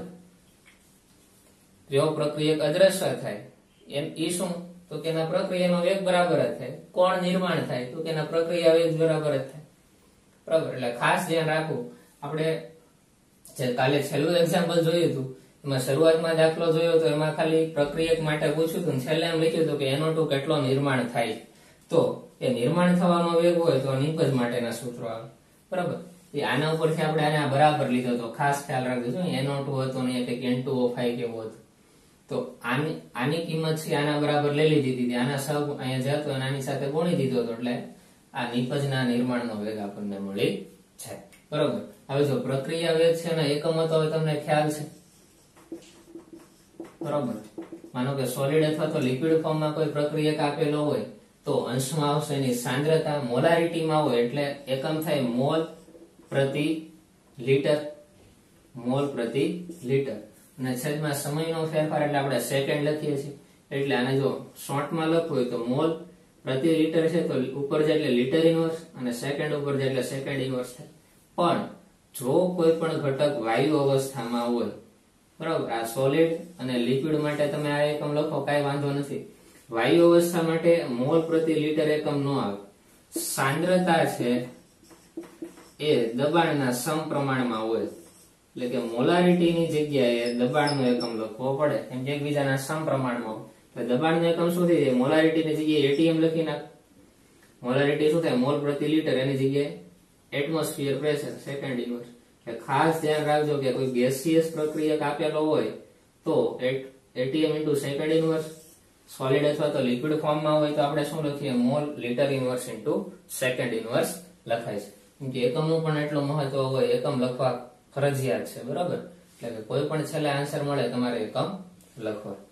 જો પ્રક્રિયક અદ્રશ્ય થાય એમ ઈ શું, તો કે એના પ્રક્રિયાનો વેગ બરાબર જ થાય. કોણ નિર્માણ થાય, તો કે એના પ્રક્રિયા વેગ બરાબર જ થાય. બરાબર. એટલે ખાસ ધ્યાન રાખવું. આપણે જે કાલે છેલ્લું એક્ઝામ્પલ જોયું હતું એમાં શરૂઆતમાં દાખલો જોયો તો એમાં ખાલી પ્રક્રિયક માટે પૂછ્યું હતું, છેલ્લે એમ લખ્યું હતું કે NO2 કેટલો નિર્માણ થાય. તો એ નિર્માણ થવાનો વેગ હોય તો નિપજ માટેના સૂત્રો આવે. બરાબર. એ આના ઉપરથી આપણે આને બરાબર લીધો તો ખાસ ખ્યાલ રાખજો. NO2 હતો ને કંઈક N2O5 કેવું હતું, તો આની કિંમત છે આના બરાબર લઈ લીધી હતી, આના સબ અહીંયા જતો અને આની સાથે ગુણી દીધો હતો, એટલે આ નિપજના નિર્માણનો વેગ આપણને મળી છે. બરાબર. હવે જો પ્રક્રિયા વેગ છે ને એકમો તો હવે તમને ખ્યાલ છે. બરાબર. માનો કે સોલિડ અથવા તો લિક્વિડ ફોર્મમાં કોઈ પ્રક્રિયક આપેલો હોય તો અંશમાં આવશે એની સાંદ્રતા, મોલારિટીમાં હોય એટલે એકમ થાય મોલ પ્રતિ લિટર, મોલ પ્રતિ લિટર. અને છેદમાં સમયનો ફેરફાર એટલે આપણે સેકન્ડ લખીએ છીએ, એટલે આને જો શોર્ટમાં લખવું હોય તો મોલ પ્રતિ લિટર છે તો ઉપર જાય એટલે લિટર ઇન્વર્સ અને સેકન્ડ ઉપર જાય એટલે સેકન્ડ ઇન્વર્સ થાય. પણ જો કોઈ પણ ઘટક વાયુ અવસ્થામાં હોય, બરાબર, આ સોલિડ અને લિક્વિડ માટે તમે આ એકમ લખો કાંઈ વાંધો નથી. વાયુ અવસ્થા માટે મોલ પ્રતિ લિટર એકમ ન આવે. સાંદ્રતા છે એ દબાણના સમપ્રમાણમાં હોય, એટલે કે મોલારિટીની જગ્યાએ દબાણનો એકમ લખવો પડે, કેમ કે એકબીજાના સમપ્રમાણમાં હોય. એટલે દબાણનો એકમ શું થઈ જાય, મોલારિટીની જગ્યાએ એટીએમ લખી નાખ. મોલારિટી શું થાય, મોલ પ્રતિ લિટર, એની જગ્યાએ એટમોસ્ફિયર પ્રેશર, સેકન્ડ ઇન્વર્સ. ખાસ ધ્યાન રાખજો કે કોઈ ગેસિયસ પ્રક્રિયક આપેલો હોય તો ATM into second inverse, solid અથવા તો લિક્વિડ ફોર્મમાં હોય તો આપણે શું લખીએ, mole litre inverse into second inverse લખાય છે. કેમ કે એકમનું પણ એટલું મહત્વ હોય, એકમ લખવા ફરજિયાત છે. બરાબર. એટલે કે કોઈ પણ છેલ્લે આન્સર મળે તમારે એકમ લખવા.